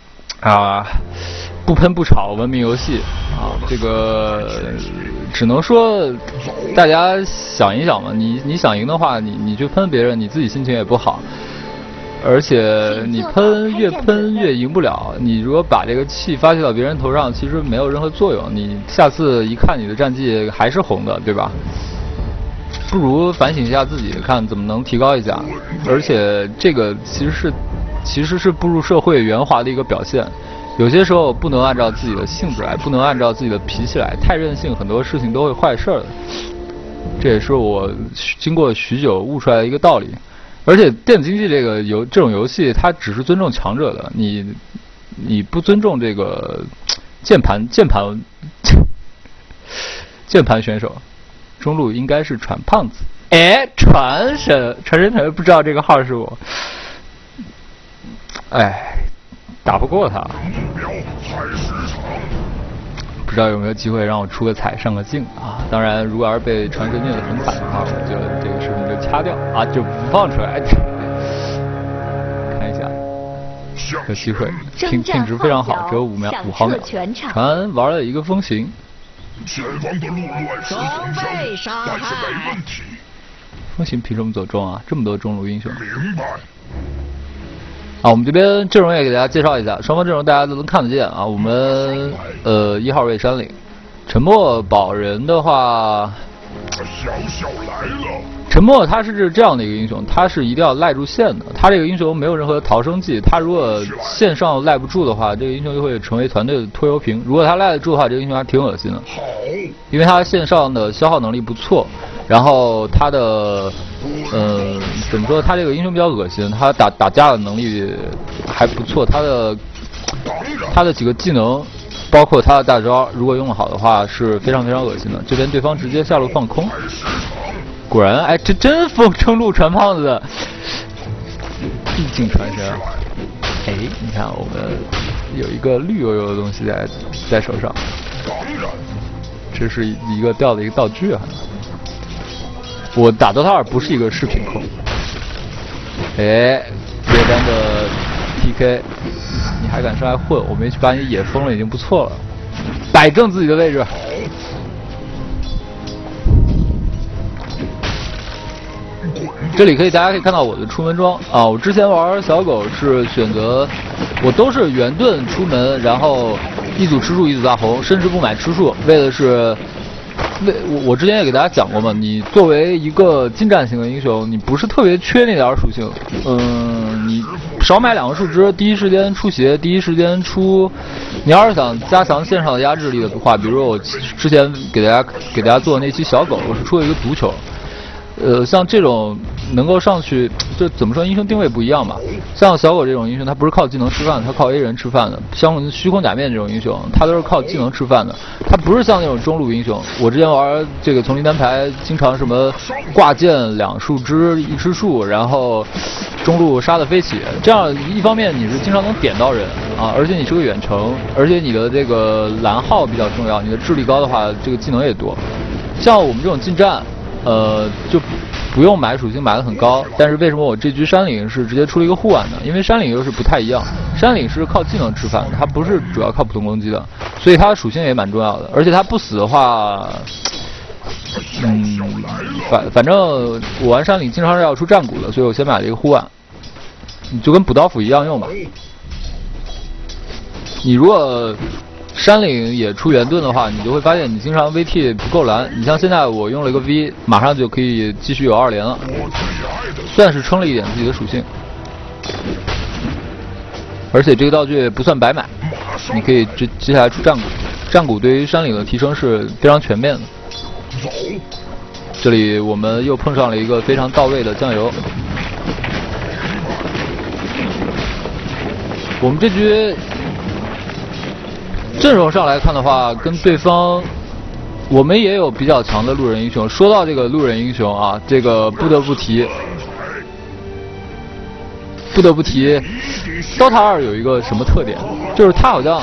不喷不吵文明游戏啊，这个只能说大家想一想嘛，你想赢的话，你去喷别人，你自己心情也不好，而且你越喷越赢不了。你如果把这个气发泄到别人头上，其实没有任何作用。你下次一看你的战绩还是红的，对吧？不如反省一下自己，看怎么能提高一下。而且这个其实是步入社会圆滑的一个表现。有些时候不能按照自己的性子来，不能按照自己的脾气来，太任性，很多事情都会坏事的。这也是我经过许久悟出来的一个道理。而且电子竞技这种游戏，它只是尊重强者的，你不尊重这个键盘选手，中路应该是传胖子。哎，传神腿不知道这个号是我，哎。打不过他，不知道有没有机会让我出个彩上个镜啊？当然，如果要是被传神虐得很惨的话，我觉得这个视频就掐掉啊，就不放出来。看一下，有机会，品质非常好，只有5毫秒。传玩了一个风行， 前方的路乱石逢生，但是没问题。 风行凭什么走中啊？这么多中路英雄。 明白。 啊，我们这边阵容也给大家介绍一下，双方阵容大家都能看得见啊。我们1号位山岭，沉默保人的话， 小来了。 沉默他是这样的一个英雄，他是一定要赖住线的。他这个英雄没有任何逃生技，他如果线上赖不住的话，这个英雄就会成为团队的拖油瓶。如果他赖得住的话，这个英雄还挺恶心的。 好， 因为他线上的消耗能力不错，然后他的怎么说？他这个英雄比较恶心，他打架的能力还不错，他的几个技能，包括他的大招，如果用得好的话，是非常非常恶心的。这边对方直接下路放空，果然，哎，这真风称路传胖子，毕竟传神。哎，你看我们有一个绿油油的东西在手上，这是一个掉的一个道具啊。我打DOTA 2不是一个视频控。哎，猎单的 PK， 你还敢上来混？我没去把你野封了，已经不错了。摆正自己的位置。这里大家可以看到我的出门装啊，我之前玩小狗是选择，我都是圆盾出门，然后一组吃树一组大红，甚至不买吃树，为的是。我之前也给大家讲过嘛，你作为一个近战型的英雄，你不是特别缺那点属性，你少买2个树枝，第一时间出鞋，第一时间出。你要是想加强线上的压制力的话，比如说我之前给大家做的那期小狗，我是出了一个毒球。像这种能够上去，就怎么说，英雄定位不一样吧。像小狗这种英雄，他不是靠技能吃饭，他靠 A 人吃饭的。像虚空假面这种英雄，他都是靠技能吃饭的。他不是像那种中路英雄。我之前玩这个丛林单排，经常什么挂件2树枝1吃树，然后中路杀得飞起。这样一方面你是经常能点到人啊，而且你是个远程，而且你的这个蓝耗比较重要，你的智力高的话，这个技能也多。像我们这种近战。就不用买属性买得很高，但是为什么我这局山岭是直接出了一个护腕呢？因为山岭又是不太一样，山岭是靠技能吃饭，它不是主要靠普通攻击的，所以它的属性也蛮重要的。而且它不死的话，反正我玩山岭经常是要出战鼓的，所以我先买了一个护腕，就跟补刀斧一样用吧。你如果山岭也出圆盾的话，你就会发现你经常 VT 不够蓝。你像现在我用了一个 V， 马上就可以继续有2连了，算是撑了一点自己的属性。而且这个道具不算白买，你可以接下来出战鼓，战鼓对于山岭的提升是非常全面的。这里我们又碰上了一个非常到位的酱油。我们这局阵容上来看的话，跟对方我们也有比较强的路人英雄。说到这个路人英雄啊，这个不得不提，DOTA 2有一个什么特点，就是它好像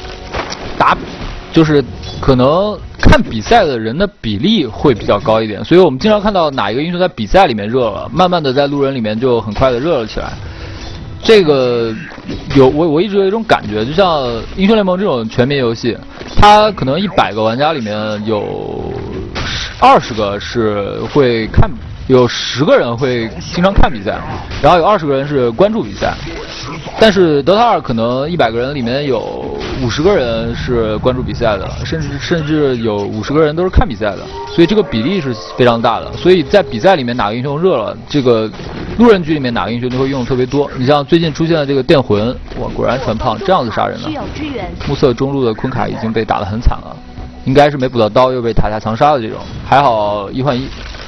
就是可能看比赛的人的比例会比较高一点，所以我们经常看到哪一个英雄在比赛里面热了，慢慢的在路人里面就很快的热了起来。这个我一直有一种感觉，就像英雄联盟这种全民游戏，它可能100个玩家里面有20个是会看，有10个人会经常看比赛，然后有20个人是关注比赛。但是DOTA 2可能100个人里面有50个人是关注比赛的，甚至有50个人都是看比赛的，所以这个比例是非常大的。所以在比赛里面哪个英雄热了，这个路人局里面哪个英雄就会用的特别多。你像最近出现的这个电魂，哇，果然传胖这样子杀人了。目测中路的昆卡已经被打得很惨了，应该是没补到刀又被塔下强杀的这种，还好1换1。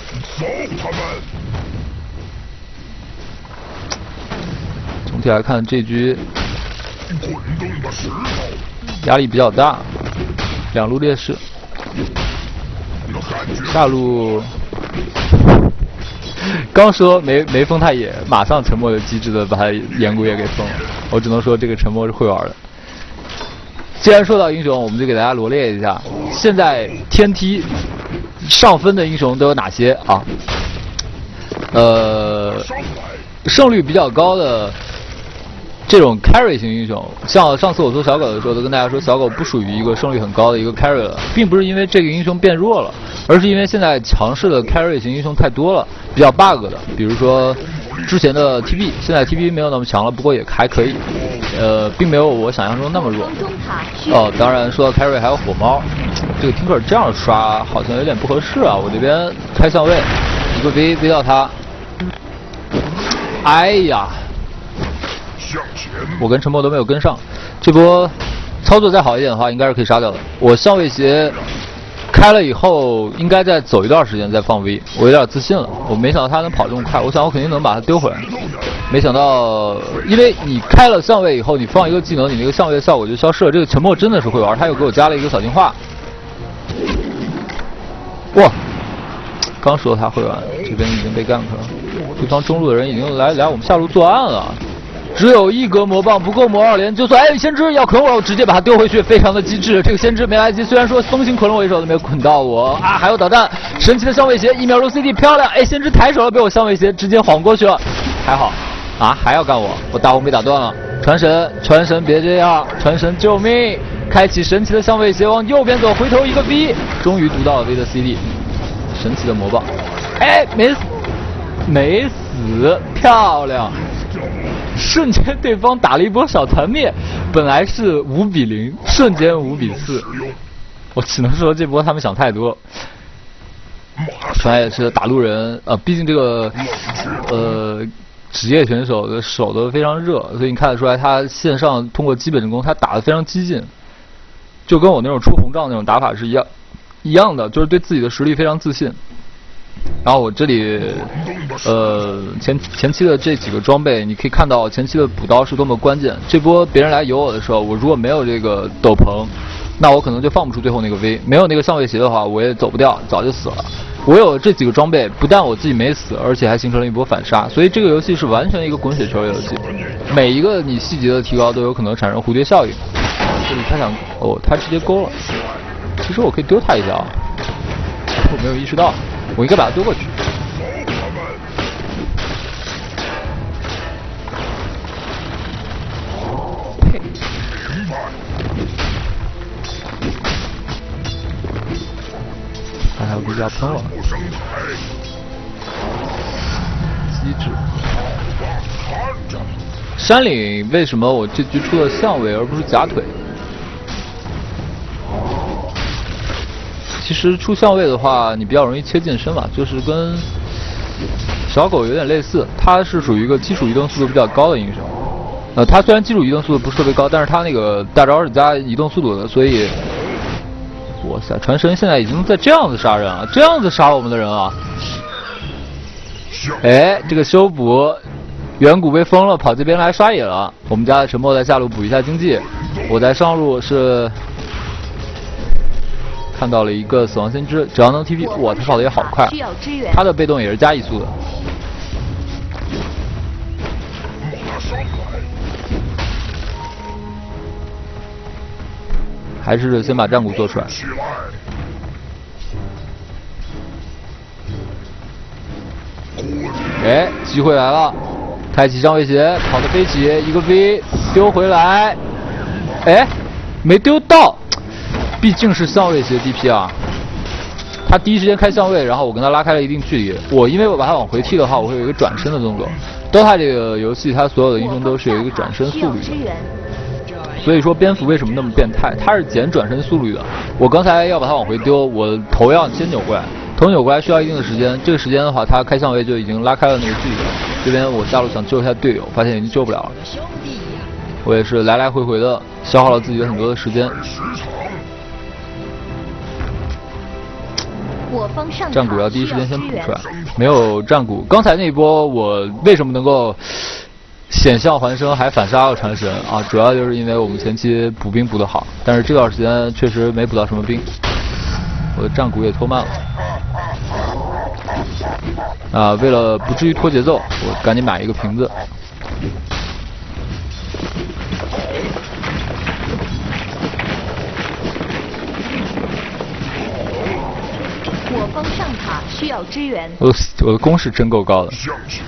总体来看，这局压力比较大，2路劣势。下路刚说没封他野，马上沉默的机智的把他岩谷也给封了。我只能说这个沉默是会玩的。既然说到英雄，我们就给大家罗列一下，现在天梯上分的英雄都有哪些啊？胜率比较高的这种 carry 型英雄，像上次我说小狗的时候，都跟大家说小狗不属于一个胜率很高的一个 carry 了，并不是因为这个英雄变弱了，而是因为现在强势的 carry 型英雄太多了，比较 bug 的，比如说之前的 TB， 现在 TB 没有那么强了，不过也还可以，并没有我想象中那么弱。哦，当然说到 carry 还有火猫，这个 Tinker 这样刷好像有点不合适啊，我这边开相位，一个 V 到他，哎呀！我跟陈默都没有跟上，这波操作再好一点的话，应该是可以杀掉的。我相位鞋开了以后，应该再走一段时间再放 V， 我有点自信了。我没想到他能跑这么快，我想我肯定能把他丢回来。没想到，因为你开了相位以后，你放一个技能，你那个相位效果就消失了。这个陈默真的是会玩，他又给我加了一个小进化。哇！刚说他会玩，这边已经被 gank 了，对方中路的人已经来我们下路作案了。只有1格魔棒不够魔2连，就算先知要捆我直接把他丢回去，非常的机智。这个先知没来及，虽然说松心捆了我一手，都没有捆到我啊！还有导弹，神奇的相位鞋1秒入 CD， 漂亮！哎，先知抬手了，被我相位鞋直接晃过去了，还好啊，还要干我大红被打断了。传神别这样，传神救命！开启神奇的相位鞋，往右边走，回头一个 V， 终于读到了 V 的 CD， 神奇的魔棒，哎，没死，漂亮！瞬间对方打了一波小团灭，本来是5比0，瞬间5比4。我只能说这波他们想太多。传也是打路人，毕竟这个职业选手的手都非常热，所以你看得出来他线上通过基本功他打得非常激进，就跟我那种出红杖那种打法是一样的，就是对自己的实力非常自信。然后我这里前期的这几个装备，你可以看到前期的补刀是多么关键。这波别人来游我的时候，我如果没有这个斗篷，那我可能就放不出最后那个 V。没有那个相位鞋的话，我也走不掉，早就死了。我有这几个装备，不但我自己没死，而且还形成了一波反杀。所以这个游戏是完全一个滚雪球游戏，每一个你细节的提高都有可能产生蝴蝶效应。这里他想他直接勾了，其实我可以丢他一下啊，我没有意识到。我应该把它丢过去。嘿，他还有比较喷了，机智。山岭为什么我这局出了相位而不是假腿？ 其实出相位的话，你比较容易切近身嘛，就是跟小狗有点类似，它是属于一个基础移动速度比较高的英雄。它虽然基础移动速度不是特别高，但是它那个大招是加移动速度的，所以，哇塞，传神现在已经在这样子杀人啊，这样子杀我们的人啊！哎，这个修补，远古被封了，跑这边来刷野了。我们家的沉默在下路补一下经济，我在上路是看到了一个死亡先知，只要能 TP， 哇，他跑的也好快，他的被动也是加移速的。还是先把战鼓做出来。哎，机会来了！开启上位鞋，跑得飞起，一个 V 丢回来，哎，没丢到，毕竟是相位鞋 DP 啊。他第一时间开相位，然后我跟他拉开了一定距离。因为我把他往回踢的话，我会有一个转身的动作。DOTA 这个游戏，它所有的英雄都是有一个转身速率的。所以说蝙蝠为什么那么变态？它是减转身速率的。我刚才要把它往回丢，我头要先扭过来，头扭过来需要一定的时间。这个时间的话，它开相位就已经拉开了那个距离了。这边我下路想救一下队友，发现已经救不了了。我也是来来回回的消耗了自己很多的时间。战鼓要第一时间先补出来，没有战鼓。刚才那一波我为什么能够险象环生还反杀了传神啊？主要就是因为我们前期补兵补得好，但是这段时间确实没补到什么兵，我的战鼓也拖慢了。啊，为了不至于拖节奏，我赶紧买一个瓶子。 我方上塔需要支援。 我的攻势真够高的。 向前。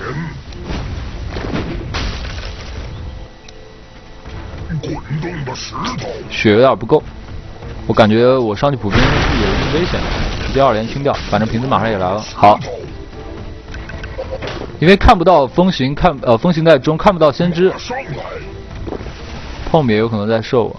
滚动的石头。 血有点不够，我感觉我上去补兵有一定危险，直接2连清掉。反正瓶子马上也来了。好。因为看不到风行，风行在中，看不到先知。碰米也有可能在射我。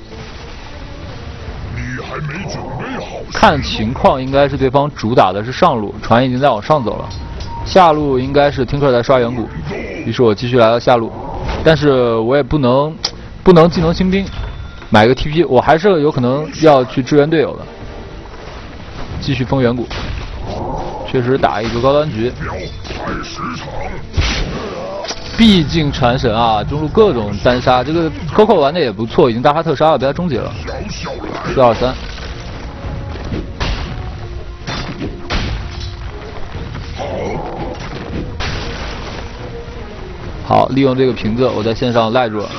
你还没准备好。 看情况应该是对方主打的是上路，船已经在往上走了，下路应该是Tinker在刷远古，于是我继续来到下路，但是我也不能技能清兵，买个 TP， 我还是有可能要去支援队友的，继续封远古，确实打一个高端局。毕竟传神啊，中路各种单杀，这个 Coco 玩的也不错，已经大发特杀了，被他终结了。4-2-3。好，利用这个瓶子，我在线上赖住了。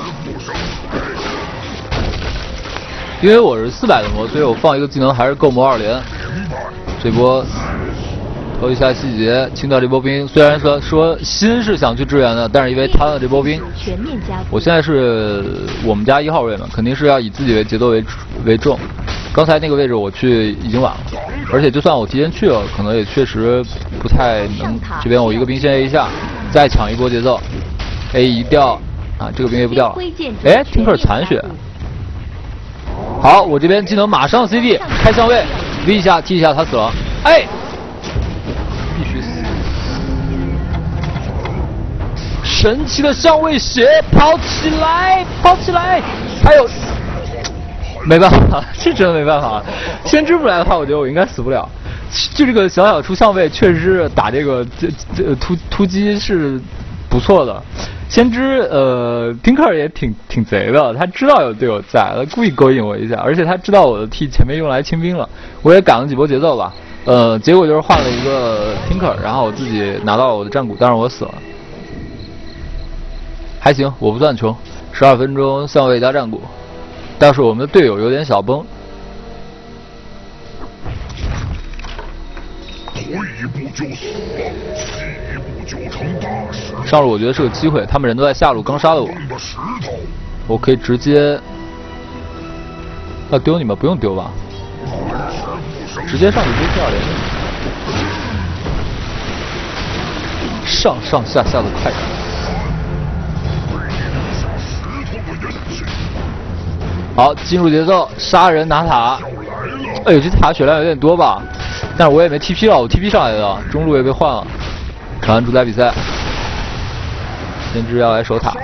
因为我是400的魔，所以我放一个技能还是够魔2连。这波偷一下细节，清掉这波兵。虽然说心是想去支援的，但是因为贪了这波兵，我现在是我们家1号位嘛，肯定是要以自己为节奏为重。刚才那个位置我去已经晚了，而且就算我提前去了，可能也确实不太能。这边我一个兵先 A 一下，再抢一波节奏 ，A 一掉啊，这个兵 A 不掉了。哎，Tinker残血。好，我这边技能马上 CD 开相位 ，V 一下 T 一下，他死了。哎，必须死！神奇的相位血，跑起来，跑起来！还有。没办法，是真没办法。先知不来的话，我觉得我应该死不了。就这个小小出相位，确实是打这个突击是不错的。先知Tinker 也挺贼的，他知道有队友在，他故意勾引我一下，而且他知道我的 T 前面用来清兵了，我也赶了几波节奏吧。结果就是换了一个 Tinker， 然后我自己拿到了我的战鼓，但是我死了。还行，我不算穷，12分钟相位加战鼓。但是我们的队友有点小崩。 退一步就死，进一步就成大事。 上路我觉得是个机会，他们人都在下路，刚杀了我，我可以直接要丢你们，不用丢吧？直接上去丢2连，上上下下的快感。好，进入节奏，杀人拿塔。 哎呦，这塔血量有点多吧？但是我也没 TP 了，我 TP 上来的，中路也被换了。看完主宰比赛，先知要来守塔。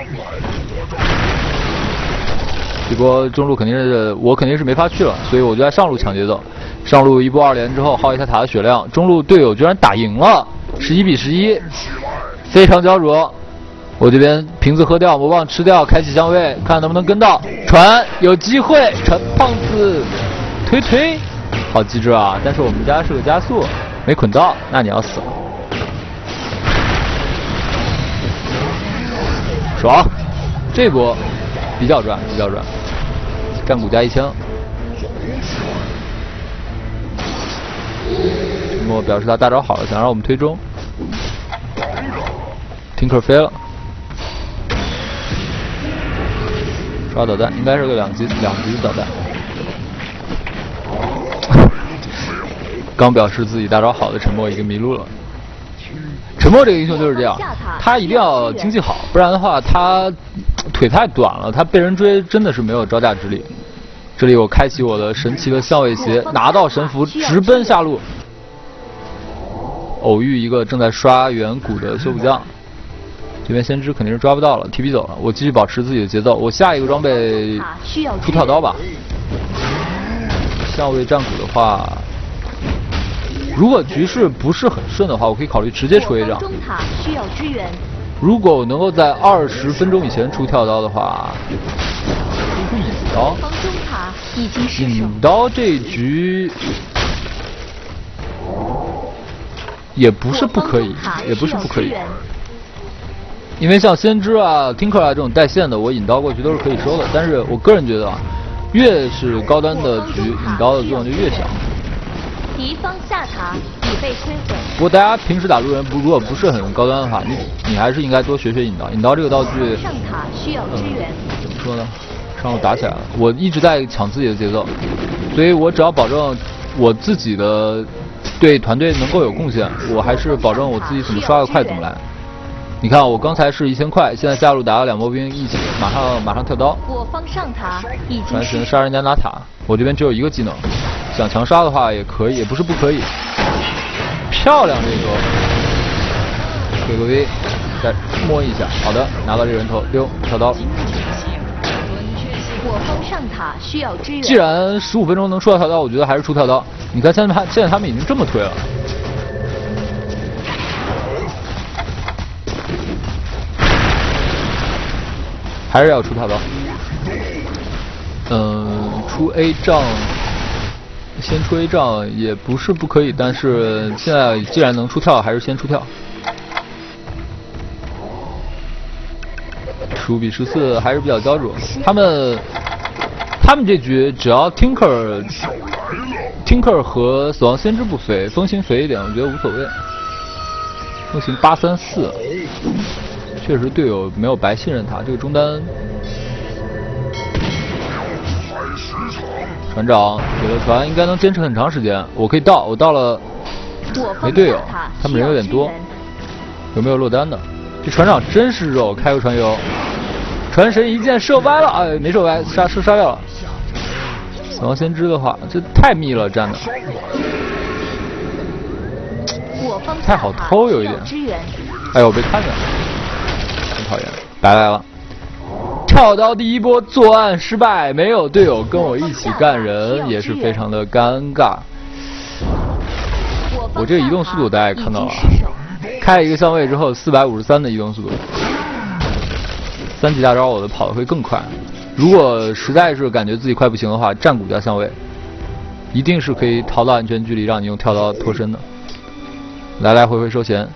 这波中路肯定是没法去了，所以我就在上路抢节奏。上路一波2连之后耗一下塔的血量，中路队友居然打赢了，11比11，非常焦灼。我这边瓶子喝掉，魔棒吃掉，开启相位，看能不能跟到。传有机会，传胖子推，好机智啊！但是我们家是个加速，没捆到，那你要死了。爽，这波比较赚，战鼓加1枪。沉默表示他大招好了，想让我们推中。Tinker 飞了，刷导弹，应该是个两级导弹。刚表示自己大招好的沉默已经迷路了。沉默这个英雄就是这样，他一定要经济好，不然的话他腿太短了，他被人追真的是没有招架之力。这里我开启我的神奇的相位鞋，拿到神符，直奔下路。偶遇一个正在刷远古的修补将，这边先知肯定是抓不到了 ，TP 走了。我继续保持自己的节奏，我下一个装备出跳刀吧。相位战鼓的话，如果局势不是很顺的话，我可以考虑直接出 A 仗。如果我能够在20分钟以前出跳刀的话，出引刀。引刀这一局也不是不可以，因为像先知啊、Tinker 啊这种带线的，我引刀过去都是可以收的。但是我个人觉得啊，越是高端的局，引刀的作用就越小。 敌方下塔已被摧毁。 不过大家平时打路人如果不是很高端的话，你还是应该多学学引刀。引刀这个道具， 上塔需要支援。 怎么说呢？上路打起来了，我一直在抢自己的节奏，所以我只要保证我自己的对团队能够有贡献，我还是保证我自己怎么刷得快怎么来。你看我刚才是1000块，现在下路打了2波兵一起，马上跳刀。 我方上塔已经传神杀人家拿塔，我这边只有一个技能，想强杀的话也可以，也不是不可以。漂亮，这个给个 V， 再摸一下，好的，拿到这个人头，溜跳刀。 我方上塔需要支援。 既然15分钟能出到跳刀，我觉得还是出跳刀。你看现在他们已经这么推了。还是要出跳刀。出 A 仗，先出 A 仗也不是不可以，但是现在既然能出跳，还是先出跳。15比14还是比较焦灼。他们这局只要 Tinker 和死亡先知不肥，风行肥一点，我觉得无所谓。风行834，确实队友没有白信任他。这个中单，船长给了船，应该能坚持很长时间。我可以到，我到了，没队友，他们人有点多，有没有落单的？这船长真是肉，开个船油，传神一箭射歪了，哎，没射歪，杀掉了。死亡先知的话，这太密了，站的。太好偷有一点。哎呦，被看见了，真讨厌，白来了。跳刀第一波作案失败，没有队友跟我一起干人，也是非常的尴尬。我这个移动速度大家也看到了，开了一个相位之后453的移动速度，3级大招我的跑得会更快。如果实在是感觉自己快不行的话，战鼓加相位，一定是可以逃到安全距离，让你用跳刀脱身的。来来回回收钱，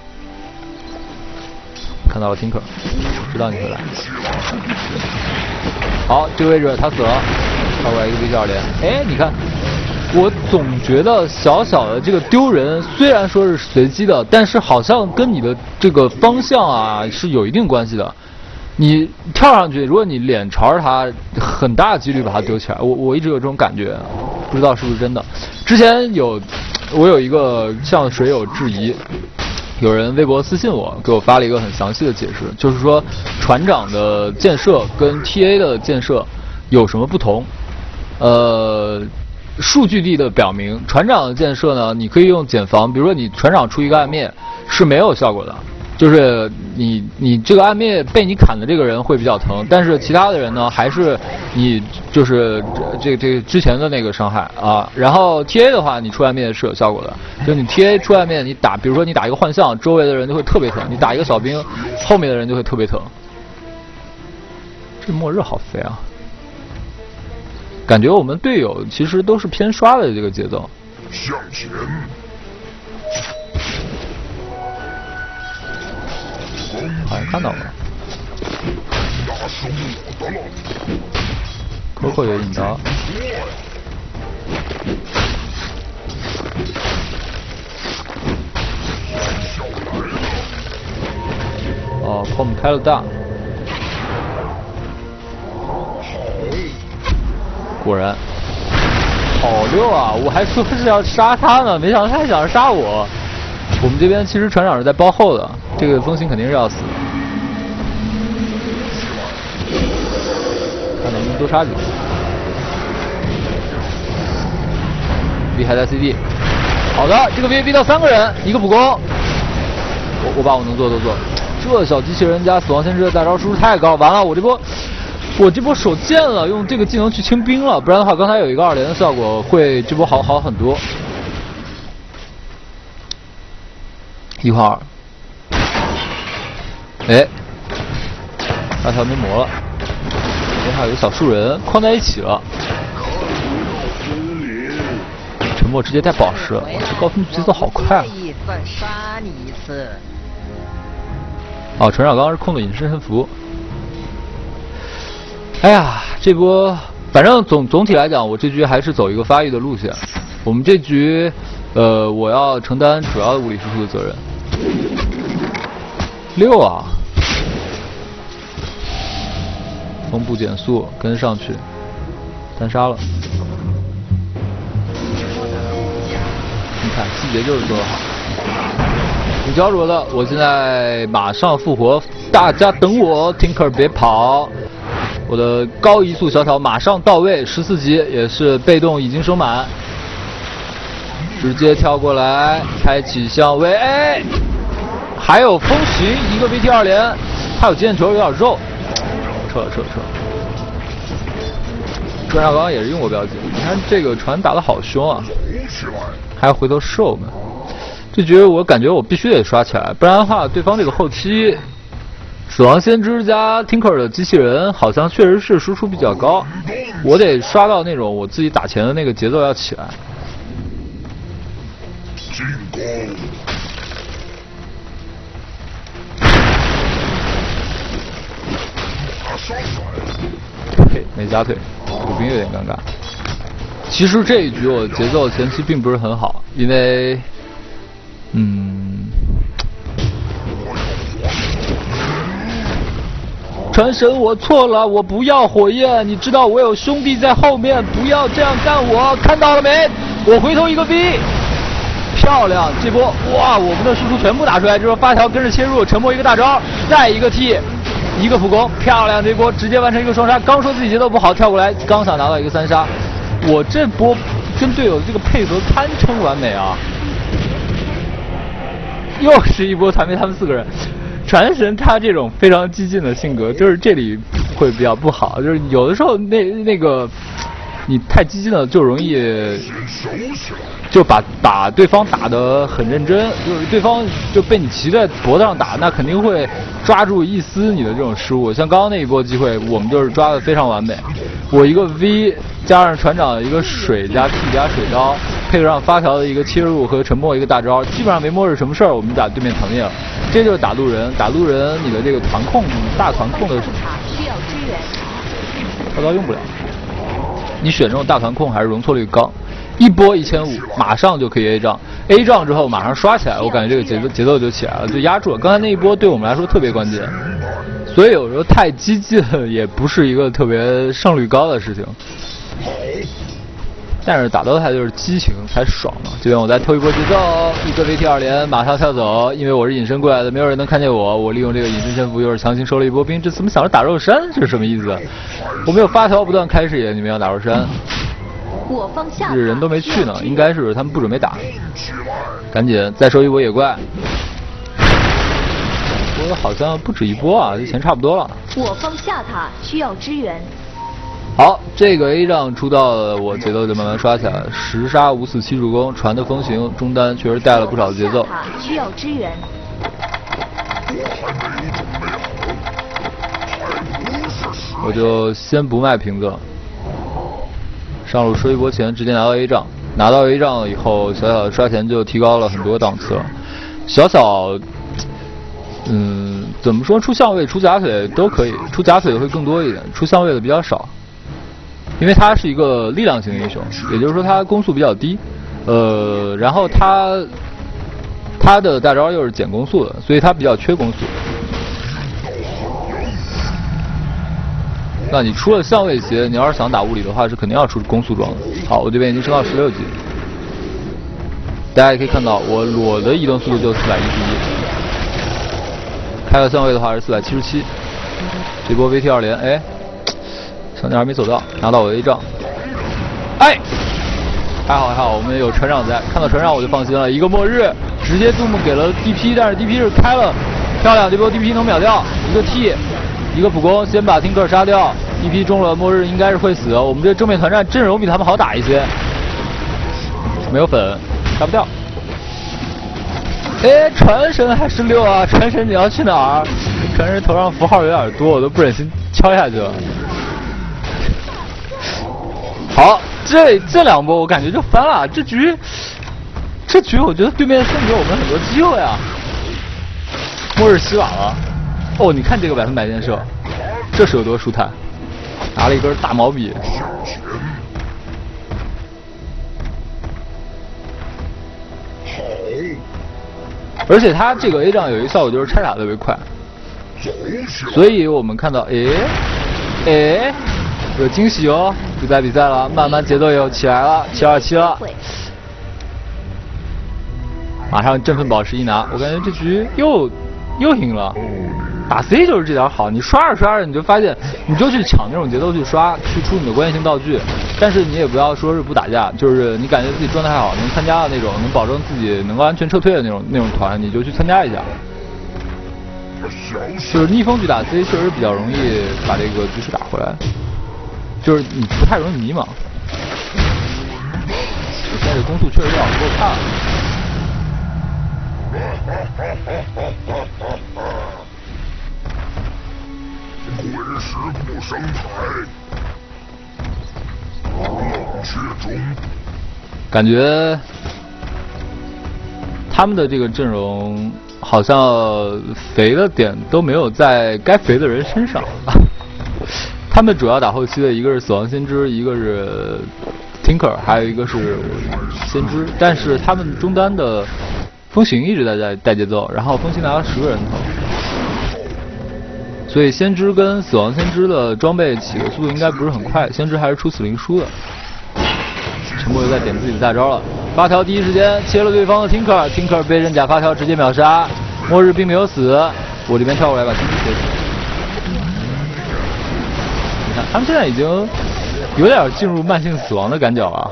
看到了 Tinker， 知道你会来。好，这个位置他死了，跳过来一个 V2连。哎，你看，我总觉得小小的这个丢人，虽然说是随机的，但是好像跟你的这个方向啊是有一定关系的。你跳上去，如果你脸朝着他，很大的几率把他丢起来。我一直有这种感觉，不知道是不是真的。之前我有一个向水友质疑，有人微博私信我，给我发了一个很详细的解释，就是说船长的箭射跟 TA 的箭射有什么不同？ 数据地的表明，船长的建设呢，你可以用减防，比如说你船长出一个暗灭是没有效果的，就是你这个暗灭被你砍的这个人会比较疼，但是其他的人呢还是你就是这个之前的那个伤害啊。然后 TA 的话，你出暗灭是有效果的，就是你 TA 出暗灭，你打，比如说你打一个幻象，周围的人就会特别疼；你打一个小兵，后面的人就会特别疼。这末日好飞啊！感觉我们队友其实都是偏刷的这个节奏。 向前。 好像看到了。 那是我的了。 Coco 也引刀。哦 ，Com 开了大。果然，好溜啊！我还说是要杀他呢，没想到他还想着杀我。我们这边其实船长是在包后的，这个风行肯定是要死的。看能不能多杀几个。V 还在 CD。好的，这个 V 逼到3个人，一个普攻。我把我能做都做。这小机器人加死亡先知的大招输出太高，完了我这波手贱了，用这个技能去清兵了，不然的话，刚才有一个2连的效果，会这波好很多。1块2，哎，大条没磨了，这还有一个小树人框在一起了。沉默直接带宝石了，这高分节奏好快啊！ 杀你一次。 哦，船长刚刚是控的隐身神符。哎呀，这波反正总体来讲，我这局还是走一个发育的路线。我们这局，我要承担主要的物理输出的责任。6啊！风步减速跟上去，单杀了。你看细节就是做得好。挺焦灼的，我现在马上复活，大家等我 ，Tinker 别跑。我的高移速小草马上到位，14级也是被动已经升满，直接跳过来，开启相位 A， 还有风行一个 VT 2连，还有极限球有点肉，撤了。船长刚刚也是用过标记，你看这个船打得好凶啊，还要回头射我们，这局我感觉我必须得刷起来，不然的话对方这个后期。死亡先知加 Tinker 的机器人好像确实是输出比较高，我得刷到那种我自己打钱的那个节奏要起来。 进攻！ 嘿，没加腿，补兵有点尴尬。其实这一局我节奏前期并不是很好，因为，传神，我错了，我不要火焰，你知道我有兄弟在后面，不要这样干我，看到了没？我回头一个 V， 漂亮，这波哇，我们的输出全部打出来，这波发条跟着切入，沉默一个大招，再一个 T， 一个普攻，漂亮，这波直接完成一个双杀。刚说自己节奏不好，跳过来，刚想拿到一个3杀，我这波跟队友这个配合堪称完美啊！又是一波团灭，他们4个人。传神他这种非常激进的性格，就是这里会比较不好，就是有的时候那个你太激进了，就容易就把对方打得很认真，就是对方就被你骑在脖子上打，那肯定会抓住一丝你的这种失误。像刚刚那一波机会，我们就是抓得非常完美。我一个 V 加上船长的一个水加 T 加水刀，配合上发条的一个切入和沉默一个大招，基本上没末日什么事儿，我们把对面团灭了。这就是打路人，打路人你的这个团控大团控的需要支援， 跳刀用不了。你选这种大团控还是容错率高，一波1500，马上就可以 A 仗 ，A 仗之后马上刷起来，我感觉这个节奏就起来了，就压住了。刚才那一波对我们来说特别关键，所以有时候太激进也不是一个特别胜率高的事情。但是打到它就是激情才爽嘛。这边我再偷一波节奏，一个 VT 2连，马上跳走，因为我是隐身过来的，没有人能看见我。我利用这个隐身神符，又是强行收了一波兵。这怎么想着打肉山？这是什么意思？我没有发条不断开视野，你们要打肉山？ 我方下塔这人都没去呢，应该是他们不准备打。 起来！ 赶紧再收一波野怪。我好像不止一波啊，这钱差不多了。 我方下塔需要支援。 好，这个 A 仗出到了，我节奏就慢慢刷起来了。10杀5死7助攻，船的风行中单确实带了不少节奏。 下塔需要支援。 我就先不卖瓶子，上路收一波钱，直接拿到 A 仗。拿到 A 仗以后，小小的刷钱就提高了很多档次了。小小，怎么说？出相位、出假腿都可以，出假腿会更多一点，出相位的比较少。因为他是一个力量型英雄，也就是说他攻速比较低，然后他的大招又是减攻速的，所以他比较缺攻速。那你出了相位鞋，你要是想打物理的话，是肯定要出攻速装的。好，我这边已经升到16级，大家也可以看到，我的移动速度就411，开了相位的话是477。这波 VT2连，哎，小鸟还没走到，拿到我的 A 仗。哎，还好，我们有船长在，看到船长我就放心了。一个末日，直接 Doom 给了 DP， 但是 DP 是开了，漂亮，这波 DP 能秒掉一个 T。一个普攻，先把听克杀掉。DP 中了，末日应该是会死。我们这正面团战阵容比他们好打一些。没有粉，杀不掉。哎，传神还是6啊！传神你要去哪儿？传神头上符号有点多，我都不忍心敲下去了。好，这两波我感觉就翻了。这局我觉得对面送给我们很多机会啊。末日洗碗了。哦，你看这个100%建设，这是有多舒坦！拿了一根大毛笔。而且他这个 A 仗有一个效果就是拆塔特别快，所以我们看到，哎，有惊喜哦！比赛了，慢慢节奏又起来了，727了，马上振奋宝石一拿，我感觉这局又赢了。打 C 就是这点好，你刷着你就发现，你就去抢那种节奏去刷，去出你的关键性道具，但是你也不要说是不打架，就是你感觉自己状态好，能参加的那种，能保证自己能够安全撤退的那种团，你就去参加一下。就是逆风去打 C 确实比较容易把这个局势打回来，就是你不太容易迷茫。我现在这攻速确实有点不够看了。 魂石不升台，冷却中。 感觉他们的这个阵容好像肥的点都没有在该肥的人身上。他们主要打后期的一个是死亡先知，一个是 Tinker， 还有一个是先知，但是他们中单的风行一直在带节奏，然后风行拿了10个人头。所以先知跟死亡先知的装备起的速度应该不是很快，先知还是出死灵书的。陈默又在点自己的大招了，发条第一时间切了对方的 Tinker 被刃甲发条直接秒杀，末日并没有死，我这边跳过来把 Tinker 切死。你看他们现在已经有点进入慢性死亡的赶脚了。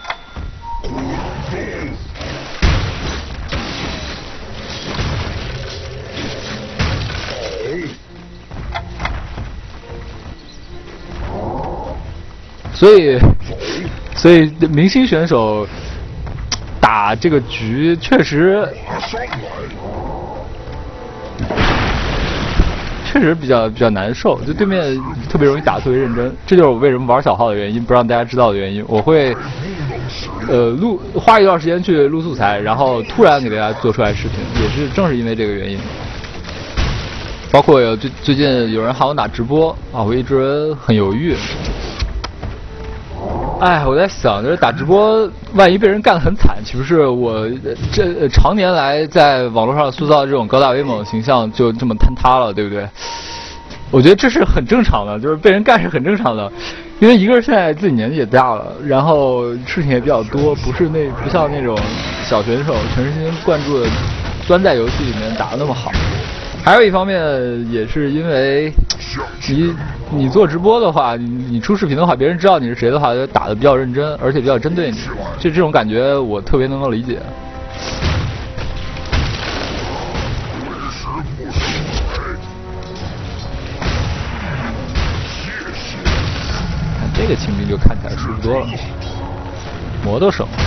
所以明星选手打这个局确实比较难受，就对面特别容易打，特别认真，这就是我为什么玩小号的原因，不让大家知道的原因。我会花一段时间去录素材，然后突然给大家做出来视频，也是正是因为这个原因。包括最近有人喊我打直播啊，我一直很犹豫。哎，我在想，就是打直播，万一被人干得很惨，岂不是我这常年来在网络上塑造这种高大威猛的形象就这么坍塌了，对不对？我觉得这是很正常的，就是被人干是很正常的，因为一个是现在自己年纪也大了，然后事情也比较多，不像那种小选手全身心贯注的钻在游戏里面打得那么好。 还有一方面也是因为你做直播的话，你出视频的话，别人知道你是谁的话，就打得比较认真，而且比较针对你，就这种感觉我特别能够理解。看这个清兵就看起来舒服多了，魔都省了。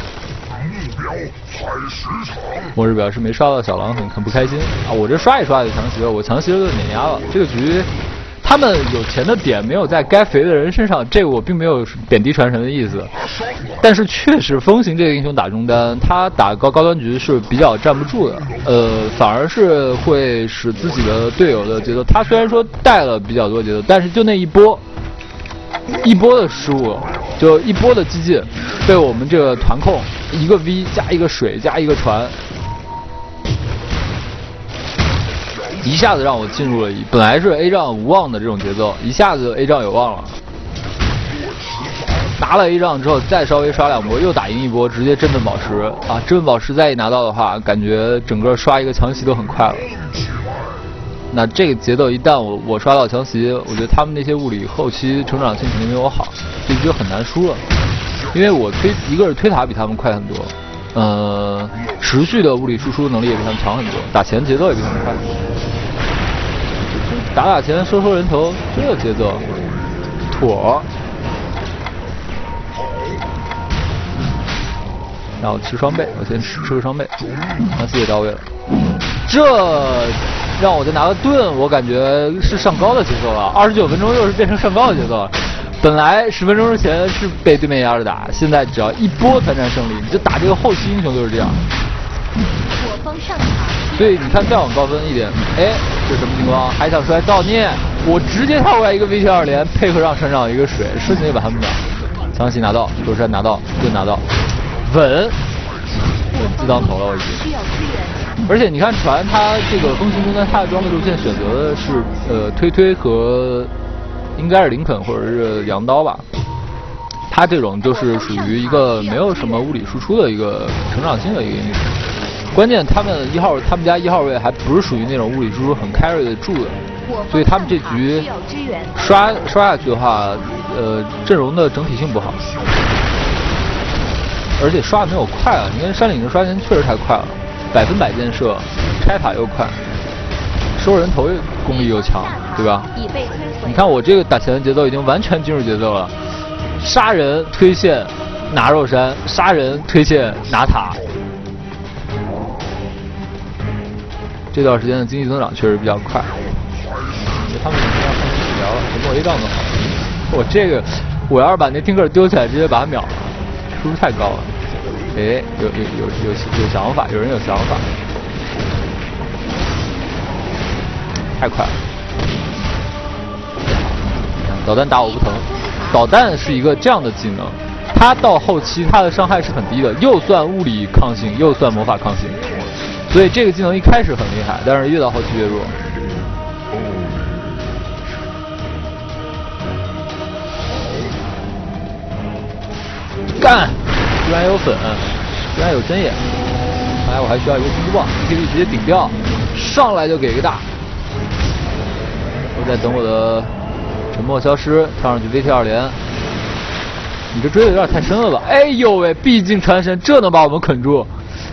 末日表示没刷到小狼很不开心啊！我这刷一刷就强袭了，我强袭了就碾压了。这个局，他们有钱的点没有在该肥的人身上，这个我并没有贬低传神的意思。但是确实风行这个英雄打中单，他打高端局是比较站不住的，反而是会使自己的队友的节奏。他虽然说带了比较多节奏，但是就那一波的失误，就一波的激进，被我们这个团控一个 V 加一个水加一个船，一下子让我进入了本来是 A 仗无望的这种节奏，一下子 A 仗有望了。拿了 A 仗之后，再稍微刷2波，又打赢1波，直接真本宝石啊！真本宝石再一拿到的话，感觉整个刷一个强袭都很快了。那这个节奏一旦我刷到强袭，我觉得他们那些物理后期成长性肯定没我好，这局就很难输了。因为我一个是推塔比他们快很多，持续的物理输出能力也比他们强很多，打钱节奏也比他们快很多。打钱收人头，这个节奏妥。然后吃双倍，我先吃个双倍，强袭也到位了。这让我再拿个盾，我感觉是上高的节奏了。29分钟又是变成上高的节奏了。本来10分钟之前是被对面压着打，现在只要一波团战胜利，你就打这个后期英雄就是这样。 我方上塔。 所以你看再往高分一点，哎，这什么情况？还想出来造孽？我直接跳过来一个 VT2连，配合上船长一个水，瞬间就把他们秒。强袭拿到，卓山拿到，盾拿到，稳，自当头了我已经。而且你看船，它这个风行中单，它的装备路线选择的是推和应该是林肯或者是羊刀吧。它这种就是属于一个没有什么物理输出的一个成长性的一个英雄。关键他们家1号位还不是属于那种物理输出很 carry 的柱的，所以他们这局刷下去的话，阵容的整体性不好，而且刷的没有快啊！你看山岭的刷钱确实太快了，100%建设，拆塔又快，收人头功力又强，对吧？你看我这个打钱的节奏已经完全进入节奏了，杀人推线拿肉山，杀人推线拿塔。这段时间的经济增长确实比较快，他们要看治疗了，跟我 A 仗都好。我这个，我要是把那听课丢起来，直接把他秒了，输出太高了。哎，有想法，有人有想法，太快了。导弹打我不疼，导弹是一个这样的技能，它到后期它的伤害是很低的，又算物理抗性，又算魔法抗性。所以这个技能一开始很厉害，但是越到后期越弱。干！居然有粉，居然有针眼，看来我还需要一个金箍棒，可以直接顶掉，上来就给一个大。我在等我的沉默消失，跳上去 VT2连。你这追的有点太深了吧？哎呦喂，毕竟传神，这能把我们捆住。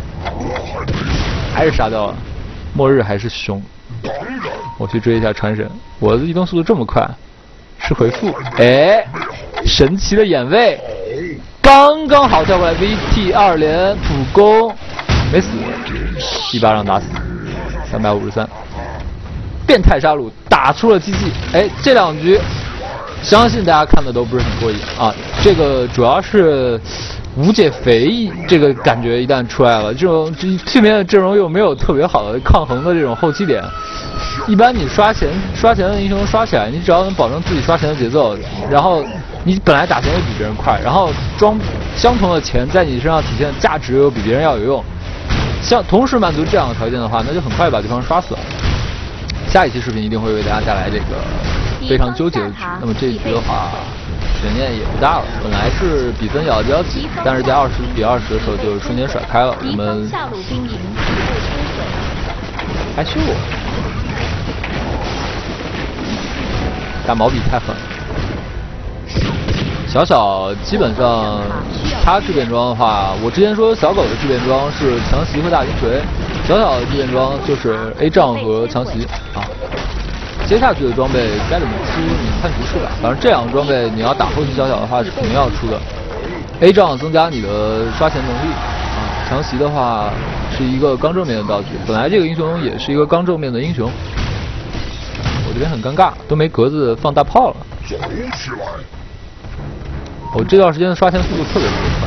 还是杀掉了，末日还是凶。我去追一下传神，我的移动速度这么快，是回复。哎，神奇的眼位，刚刚好跳过来 VT2连普攻，没死，一巴掌打死，353。变态杀戮打出了 GG。哎，这2局，相信大家看的都不是很过瘾啊。这个主要是。无解肥这个感觉一旦出来了，这边的阵容又没有特别好的抗衡的这种后期点，一般你刷钱的英雄刷起来，你只要能保证自己刷钱的节奏，然后你本来打钱也比别人快，然后装相同的钱在你身上体现的价值又比别人要有用，同时满足这样的条件的话，那就很快把对方刷死了。下一期视频一定会为大家带来这个非常纠结的局，那么这一局的话。悬念也不大了，本来是比分咬得比较紧，但是在20比20的时候就瞬间甩开了。我们还秀我。 大毛笔太狠了。小小基本上他质变装的话，我之前说小狗的质变装是强袭和大云锤，小小的质变装就是 A 杖和强袭啊。接下去的装备该怎么出，你看局势吧。反正这两个装备你要打后期小小的话是肯定要出的。A 杖增加你的刷钱能力啊，强袭的话是一个刚正面的道具，本来这个英雄也是一个刚正面的英雄。我这边很尴尬，都没格子放大炮了。 走起来！ 我这段时间的刷钱速度特别快。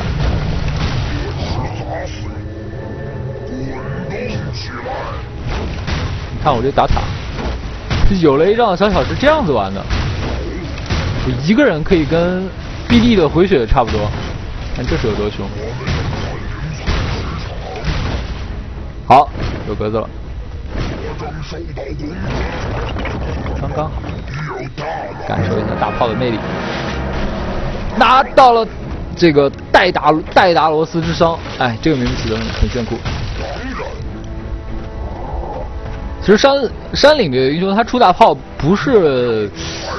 你看我这打塔，有了A 杖小小是这样子玩的，我一个人可以跟 BD 的回血差不多，看这是有多凶。好，有格子了。刚刚好，感受一下大炮的魅力。拿到了这个戴达罗斯之殇，哎，这个名字起得很炫酷。其实山岭这个英雄他出大炮不是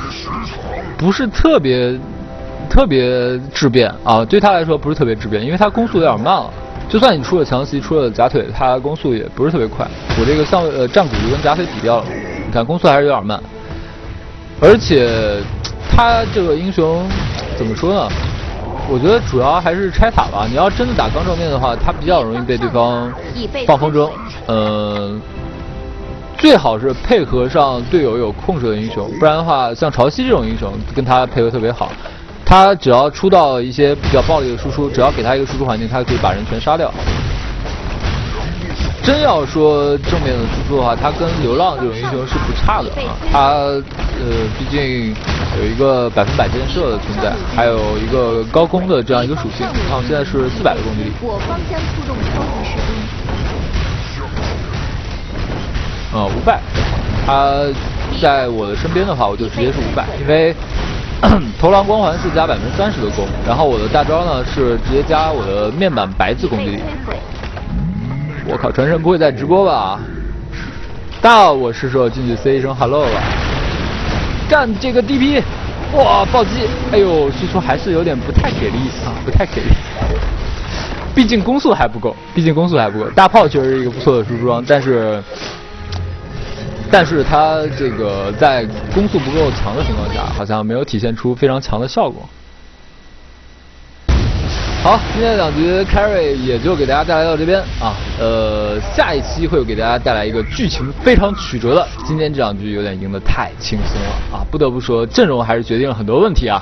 特别质变啊，对他来说不是特别质变，因为他攻速有点慢了。就算你出了强袭，出了假腿，他攻速也不是特别快。我这个战鼓就跟假腿比掉了，你看攻速还是有点慢，而且他这个英雄怎么说呢？我觉得主要还是拆塔吧。你要真的打刚正面的话，他比较容易被对方放风筝。最好是配合上队友有控制的英雄，不然的话，像潮汐这种英雄跟他配合特别好。他只要出到一些比较暴力的输出，只要给他一个输出环境，他就可以把人全杀掉。真要说正面的输出的话，他跟流浪这种英雄是不差的啊。他毕竟有一个100%建设的存在，还有一个高攻的这样一个属性。看我现在是400的攻击力。 我方将出动超级士兵。 500，他在我的身边的话，我就直接是500，因为投篮光环是加30%的攻，然后我的大招呢是直接加我的面板白字攻击力。我靠，传神不会在直播吧？那我是时候进去 say 一声 hello 了。干这个 DP， 哇，暴击！哎呦，输出还是有点不太给力啊，不太给力。毕竟攻速还不够，大炮确实是一个不错的输出装，但是它这个在攻速不够强的情况下，好像没有体现出非常强的效果。好，今天的2局 carry 也就给大家带来到这边啊。下一期会给大家带来一个剧情非常曲折的。今天这2局有点赢得太轻松了啊，不得不说阵容还是决定了很多问题啊。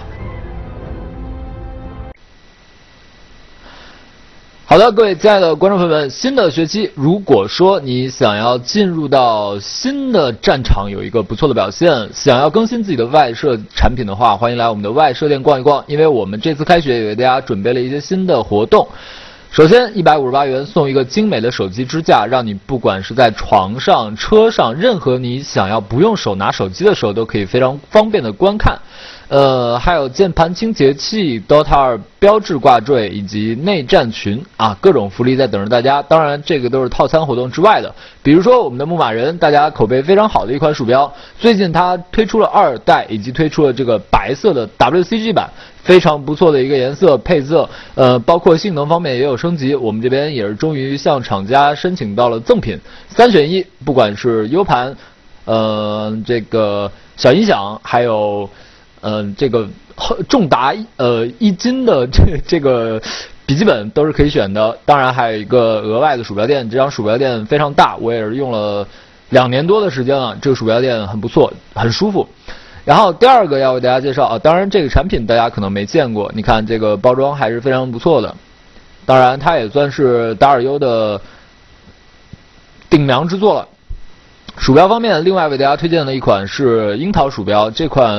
好的，各位亲爱的观众朋友们，新的学期，如果说你想要进入到新的战场，有一个不错的表现，想要更新自己的外设产品的话，欢迎来我们的外设店逛一逛，因为我们这次开学也为大家准备了一些新的活动。首先158元送一个精美的手机支架，让你不管是在床上、车上，任何你想要不用手拿手机的时候，都可以非常方便的观看。还有键盘清洁器、DOTA 2标志挂坠以及内战群啊，各种福利在等着大家。当然，这个都是套餐活动之外的。比如说我们的牧马人，大家口碑非常好的一款鼠标，最近它推出了2代，以及推出了这个白色的 WCG 版，非常不错的一个颜色配色。包括性能方面也有升级。我们这边也是终于向厂家申请到了赠品，3选1，不管是 U 盘，这个小音响，还有。这个重达1斤的这个笔记本都是可以选的，当然还有一个额外的鼠标垫，这张鼠标垫非常大，我也是用了2年多的时间了，这个鼠标垫很不错，很舒服。然后第2个要为大家介绍啊，当然这个产品大家可能没见过，你看这个包装还是非常不错的，当然它也算是达尔优的顶梁之作了。鼠标方面，另外为大家推荐的一款是樱桃鼠标，这款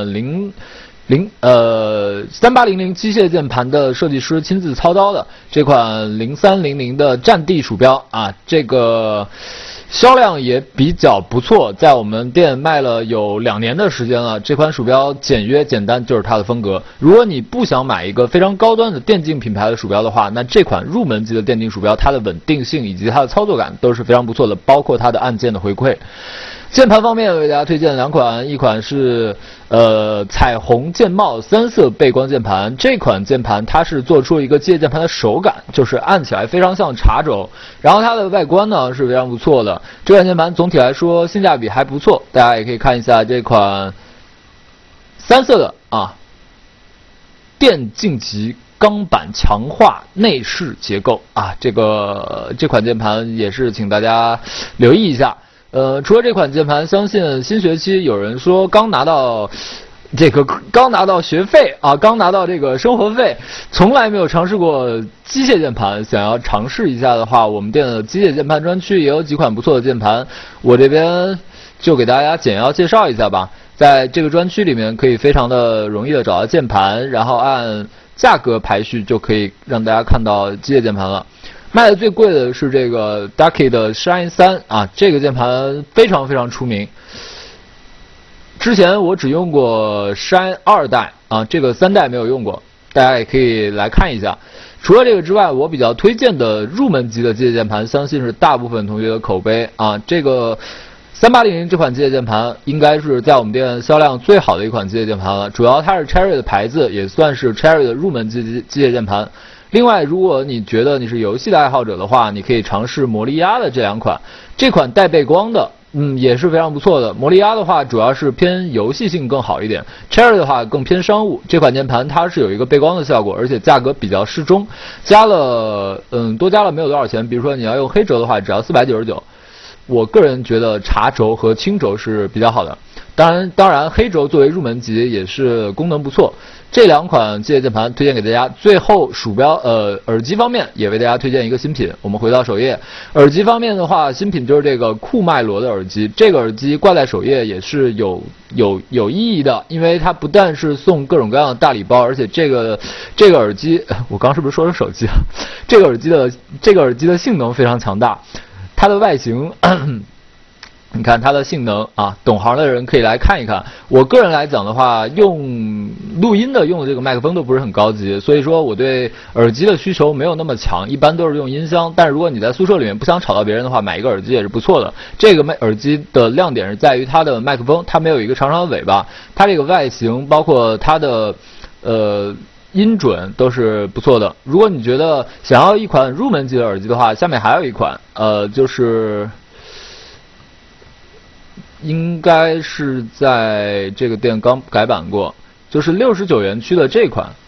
3800机械键盘的设计师亲自操刀的这款0300的战地鼠标啊，这个销量也比较不错，在我们店卖了有2年的时间了。这款鼠标简约简单就是它的风格。如果你不想买一个非常高端的电竞品牌的鼠标的话，那这款入门级的电竞鼠标，它的稳定性以及它的操作感都是非常不错的，包括它的按键的回馈。 键盘方面为大家推荐2款，一款是彩虹键帽3色背光键盘。这款键盘它是做出了一个机械键盘的手感，就是按起来非常像茶轴，然后它的外观呢是非常不错的。这款键盘总体来说性价比还不错，大家也可以看一下这款3色的电竞级钢板强化内饰结构这款键盘也是请大家留意一下。除了这款键盘，相信新学期有人说刚拿到学费刚拿到这个生活费，从来没有尝试过机械键盘，想要尝试一下的话，我们店的机械键盘专区也有几款不错的键盘，我这边就给大家简要介绍一下吧。在这个专区里面可以非常的容易的找到键盘，然后按价格排序就可以让大家看到机械键盘了。卖的最贵的是这个 Ducky 的 Shine 3这个键盘非常非常出名。之前我只用过 Shine 2代这个3代没有用过，大家也可以来看一下。除了这个之外，我比较推荐的入门级的机械键盘，相信是大部分同学的口碑这个3800这款机械键盘应该是在我们店销量最好的一款机械键盘了，主要它是 Cherry 的牌子，也算是 Cherry 的入门机械键盘。另外，如果你觉得你是游戏的爱好者的话，你可以尝试魔力鸭的这2款，这款带背光的也是非常不错的。魔力鸭的话主要是偏游戏性更好一点， Cherry 的话更偏商务。这款键盘它是有一个背光的效果，而且价格比较适中，多加了没有多少钱，比如说你要用黑轴的话只要499。我个人觉得茶轴和轻轴是比较好的，当然黑轴作为入门级也是功能不错。这2款机械键盘推荐给大家。最后耳机方面也为大家推荐一个新品。我们回到首页，耳机方面的话，新品就是这个酷麦罗的耳机。这个耳机挂在首页也是有意义的，因为它不但是送各种各样的大礼包，而且这个耳机，我刚是不是说成手机了？这个耳机的性能非常强大。它的外形你看它的性能懂行的人可以来看一看。我个人来讲的话，用录音的用的这个麦克风都不是很高级，所以说我对耳机的需求没有那么强，一般都是用音箱。但是如果你在宿舍里面不想吵到别人的话，买一个耳机也是不错的。这个耳机的亮点是在于它的麦克风，它没有一个长长的尾巴，它这个外形包括它的音准都是不错的。如果你觉得想要一款入门级的耳机的话，下面还有一款就是应该是在这个店刚改版过，就是69元区的这款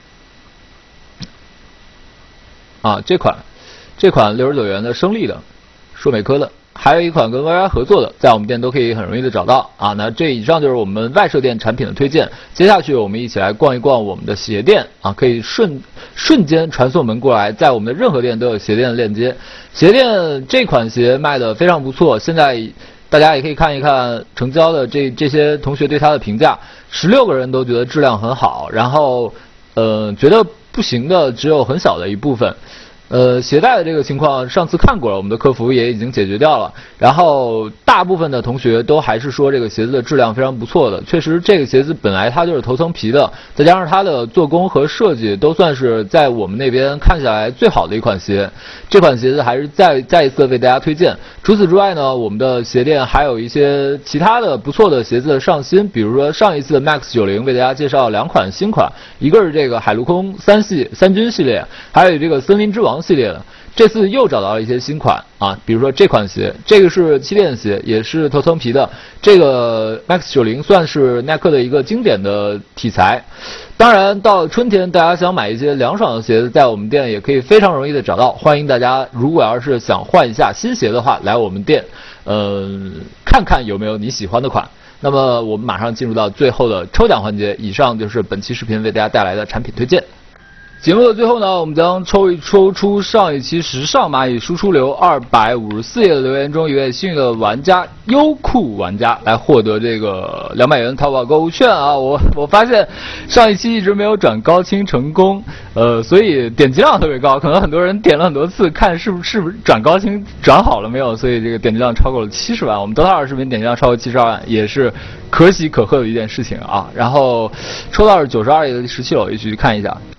这款69元的升力的硕美科的，还有一款跟 YY 合作的，在我们店都可以很容易的找到那这以上就是我们外设店产品的推荐。接下去我们一起来逛一逛我们的鞋店可以瞬间传送门过来，在我们的任何店都有鞋店的链接。鞋店这款鞋卖的非常不错，现在大家也可以看一看成交的这些同学对它的评价，16个人都觉得质量很好，然后觉得不行的只有很小的一部分。鞋带的这个情况上次看过了，我们的客服也已经解决掉了。然后大部分的同学都还是说这个鞋子的质量非常不错的。确实这个鞋子本来它就是头层皮的，再加上它的做工和设计都算是在我们那边看下来最好的一款鞋。这款鞋子还是再一次为大家推荐。除此之外呢，我们的鞋店还有一些其他的不错的鞋子的上新，比如说上一次 Max 90为大家介绍2款新款，一个是这个海陆空三军系列，还有这个森林之王系列的。这次又找到了一些新款比如说这款鞋，这个是气垫鞋，也是头层皮的。这个 Max 90算是耐克的一个经典的题材。当然到春天大家想买一些凉爽的鞋子，在我们店也可以非常容易的找到。欢迎大家如果要是想换一下新鞋的话，来我们店看看有没有你喜欢的款。那么我们马上进入到最后的抽奖环节，以上就是本期视频为大家带来的产品推荐。节目的最后呢，我们将抽出上一期时尚蚂蚁输出流254页的留言中一位幸运的玩家，优酷玩家来获得这个200元淘宝购物券我发现上一期一直没有转高清成功，所以点击量特别高，可能很多人点了很多次，看是不是转高清转好了没有，所以这个点击量超过了70万。我们DOTA2视频点击量超过72万，也是可喜可贺的一件事情然后抽到是92页的第17楼，一起去看一下。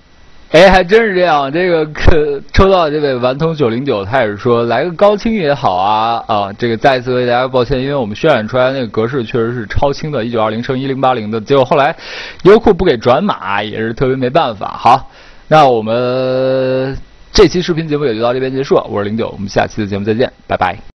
哎，还真是这样。这个抽到这位顽童909，他也是说来个高清也好啊啊！这个再一次为大家抱歉，因为我们渲染出来那个格式确实是超清的1920×1080的，结果后来优酷不给转码，也是特别没办法。好，那我们这期视频节目也就到这边结束了。我是09，我们下期的节目再见，拜拜。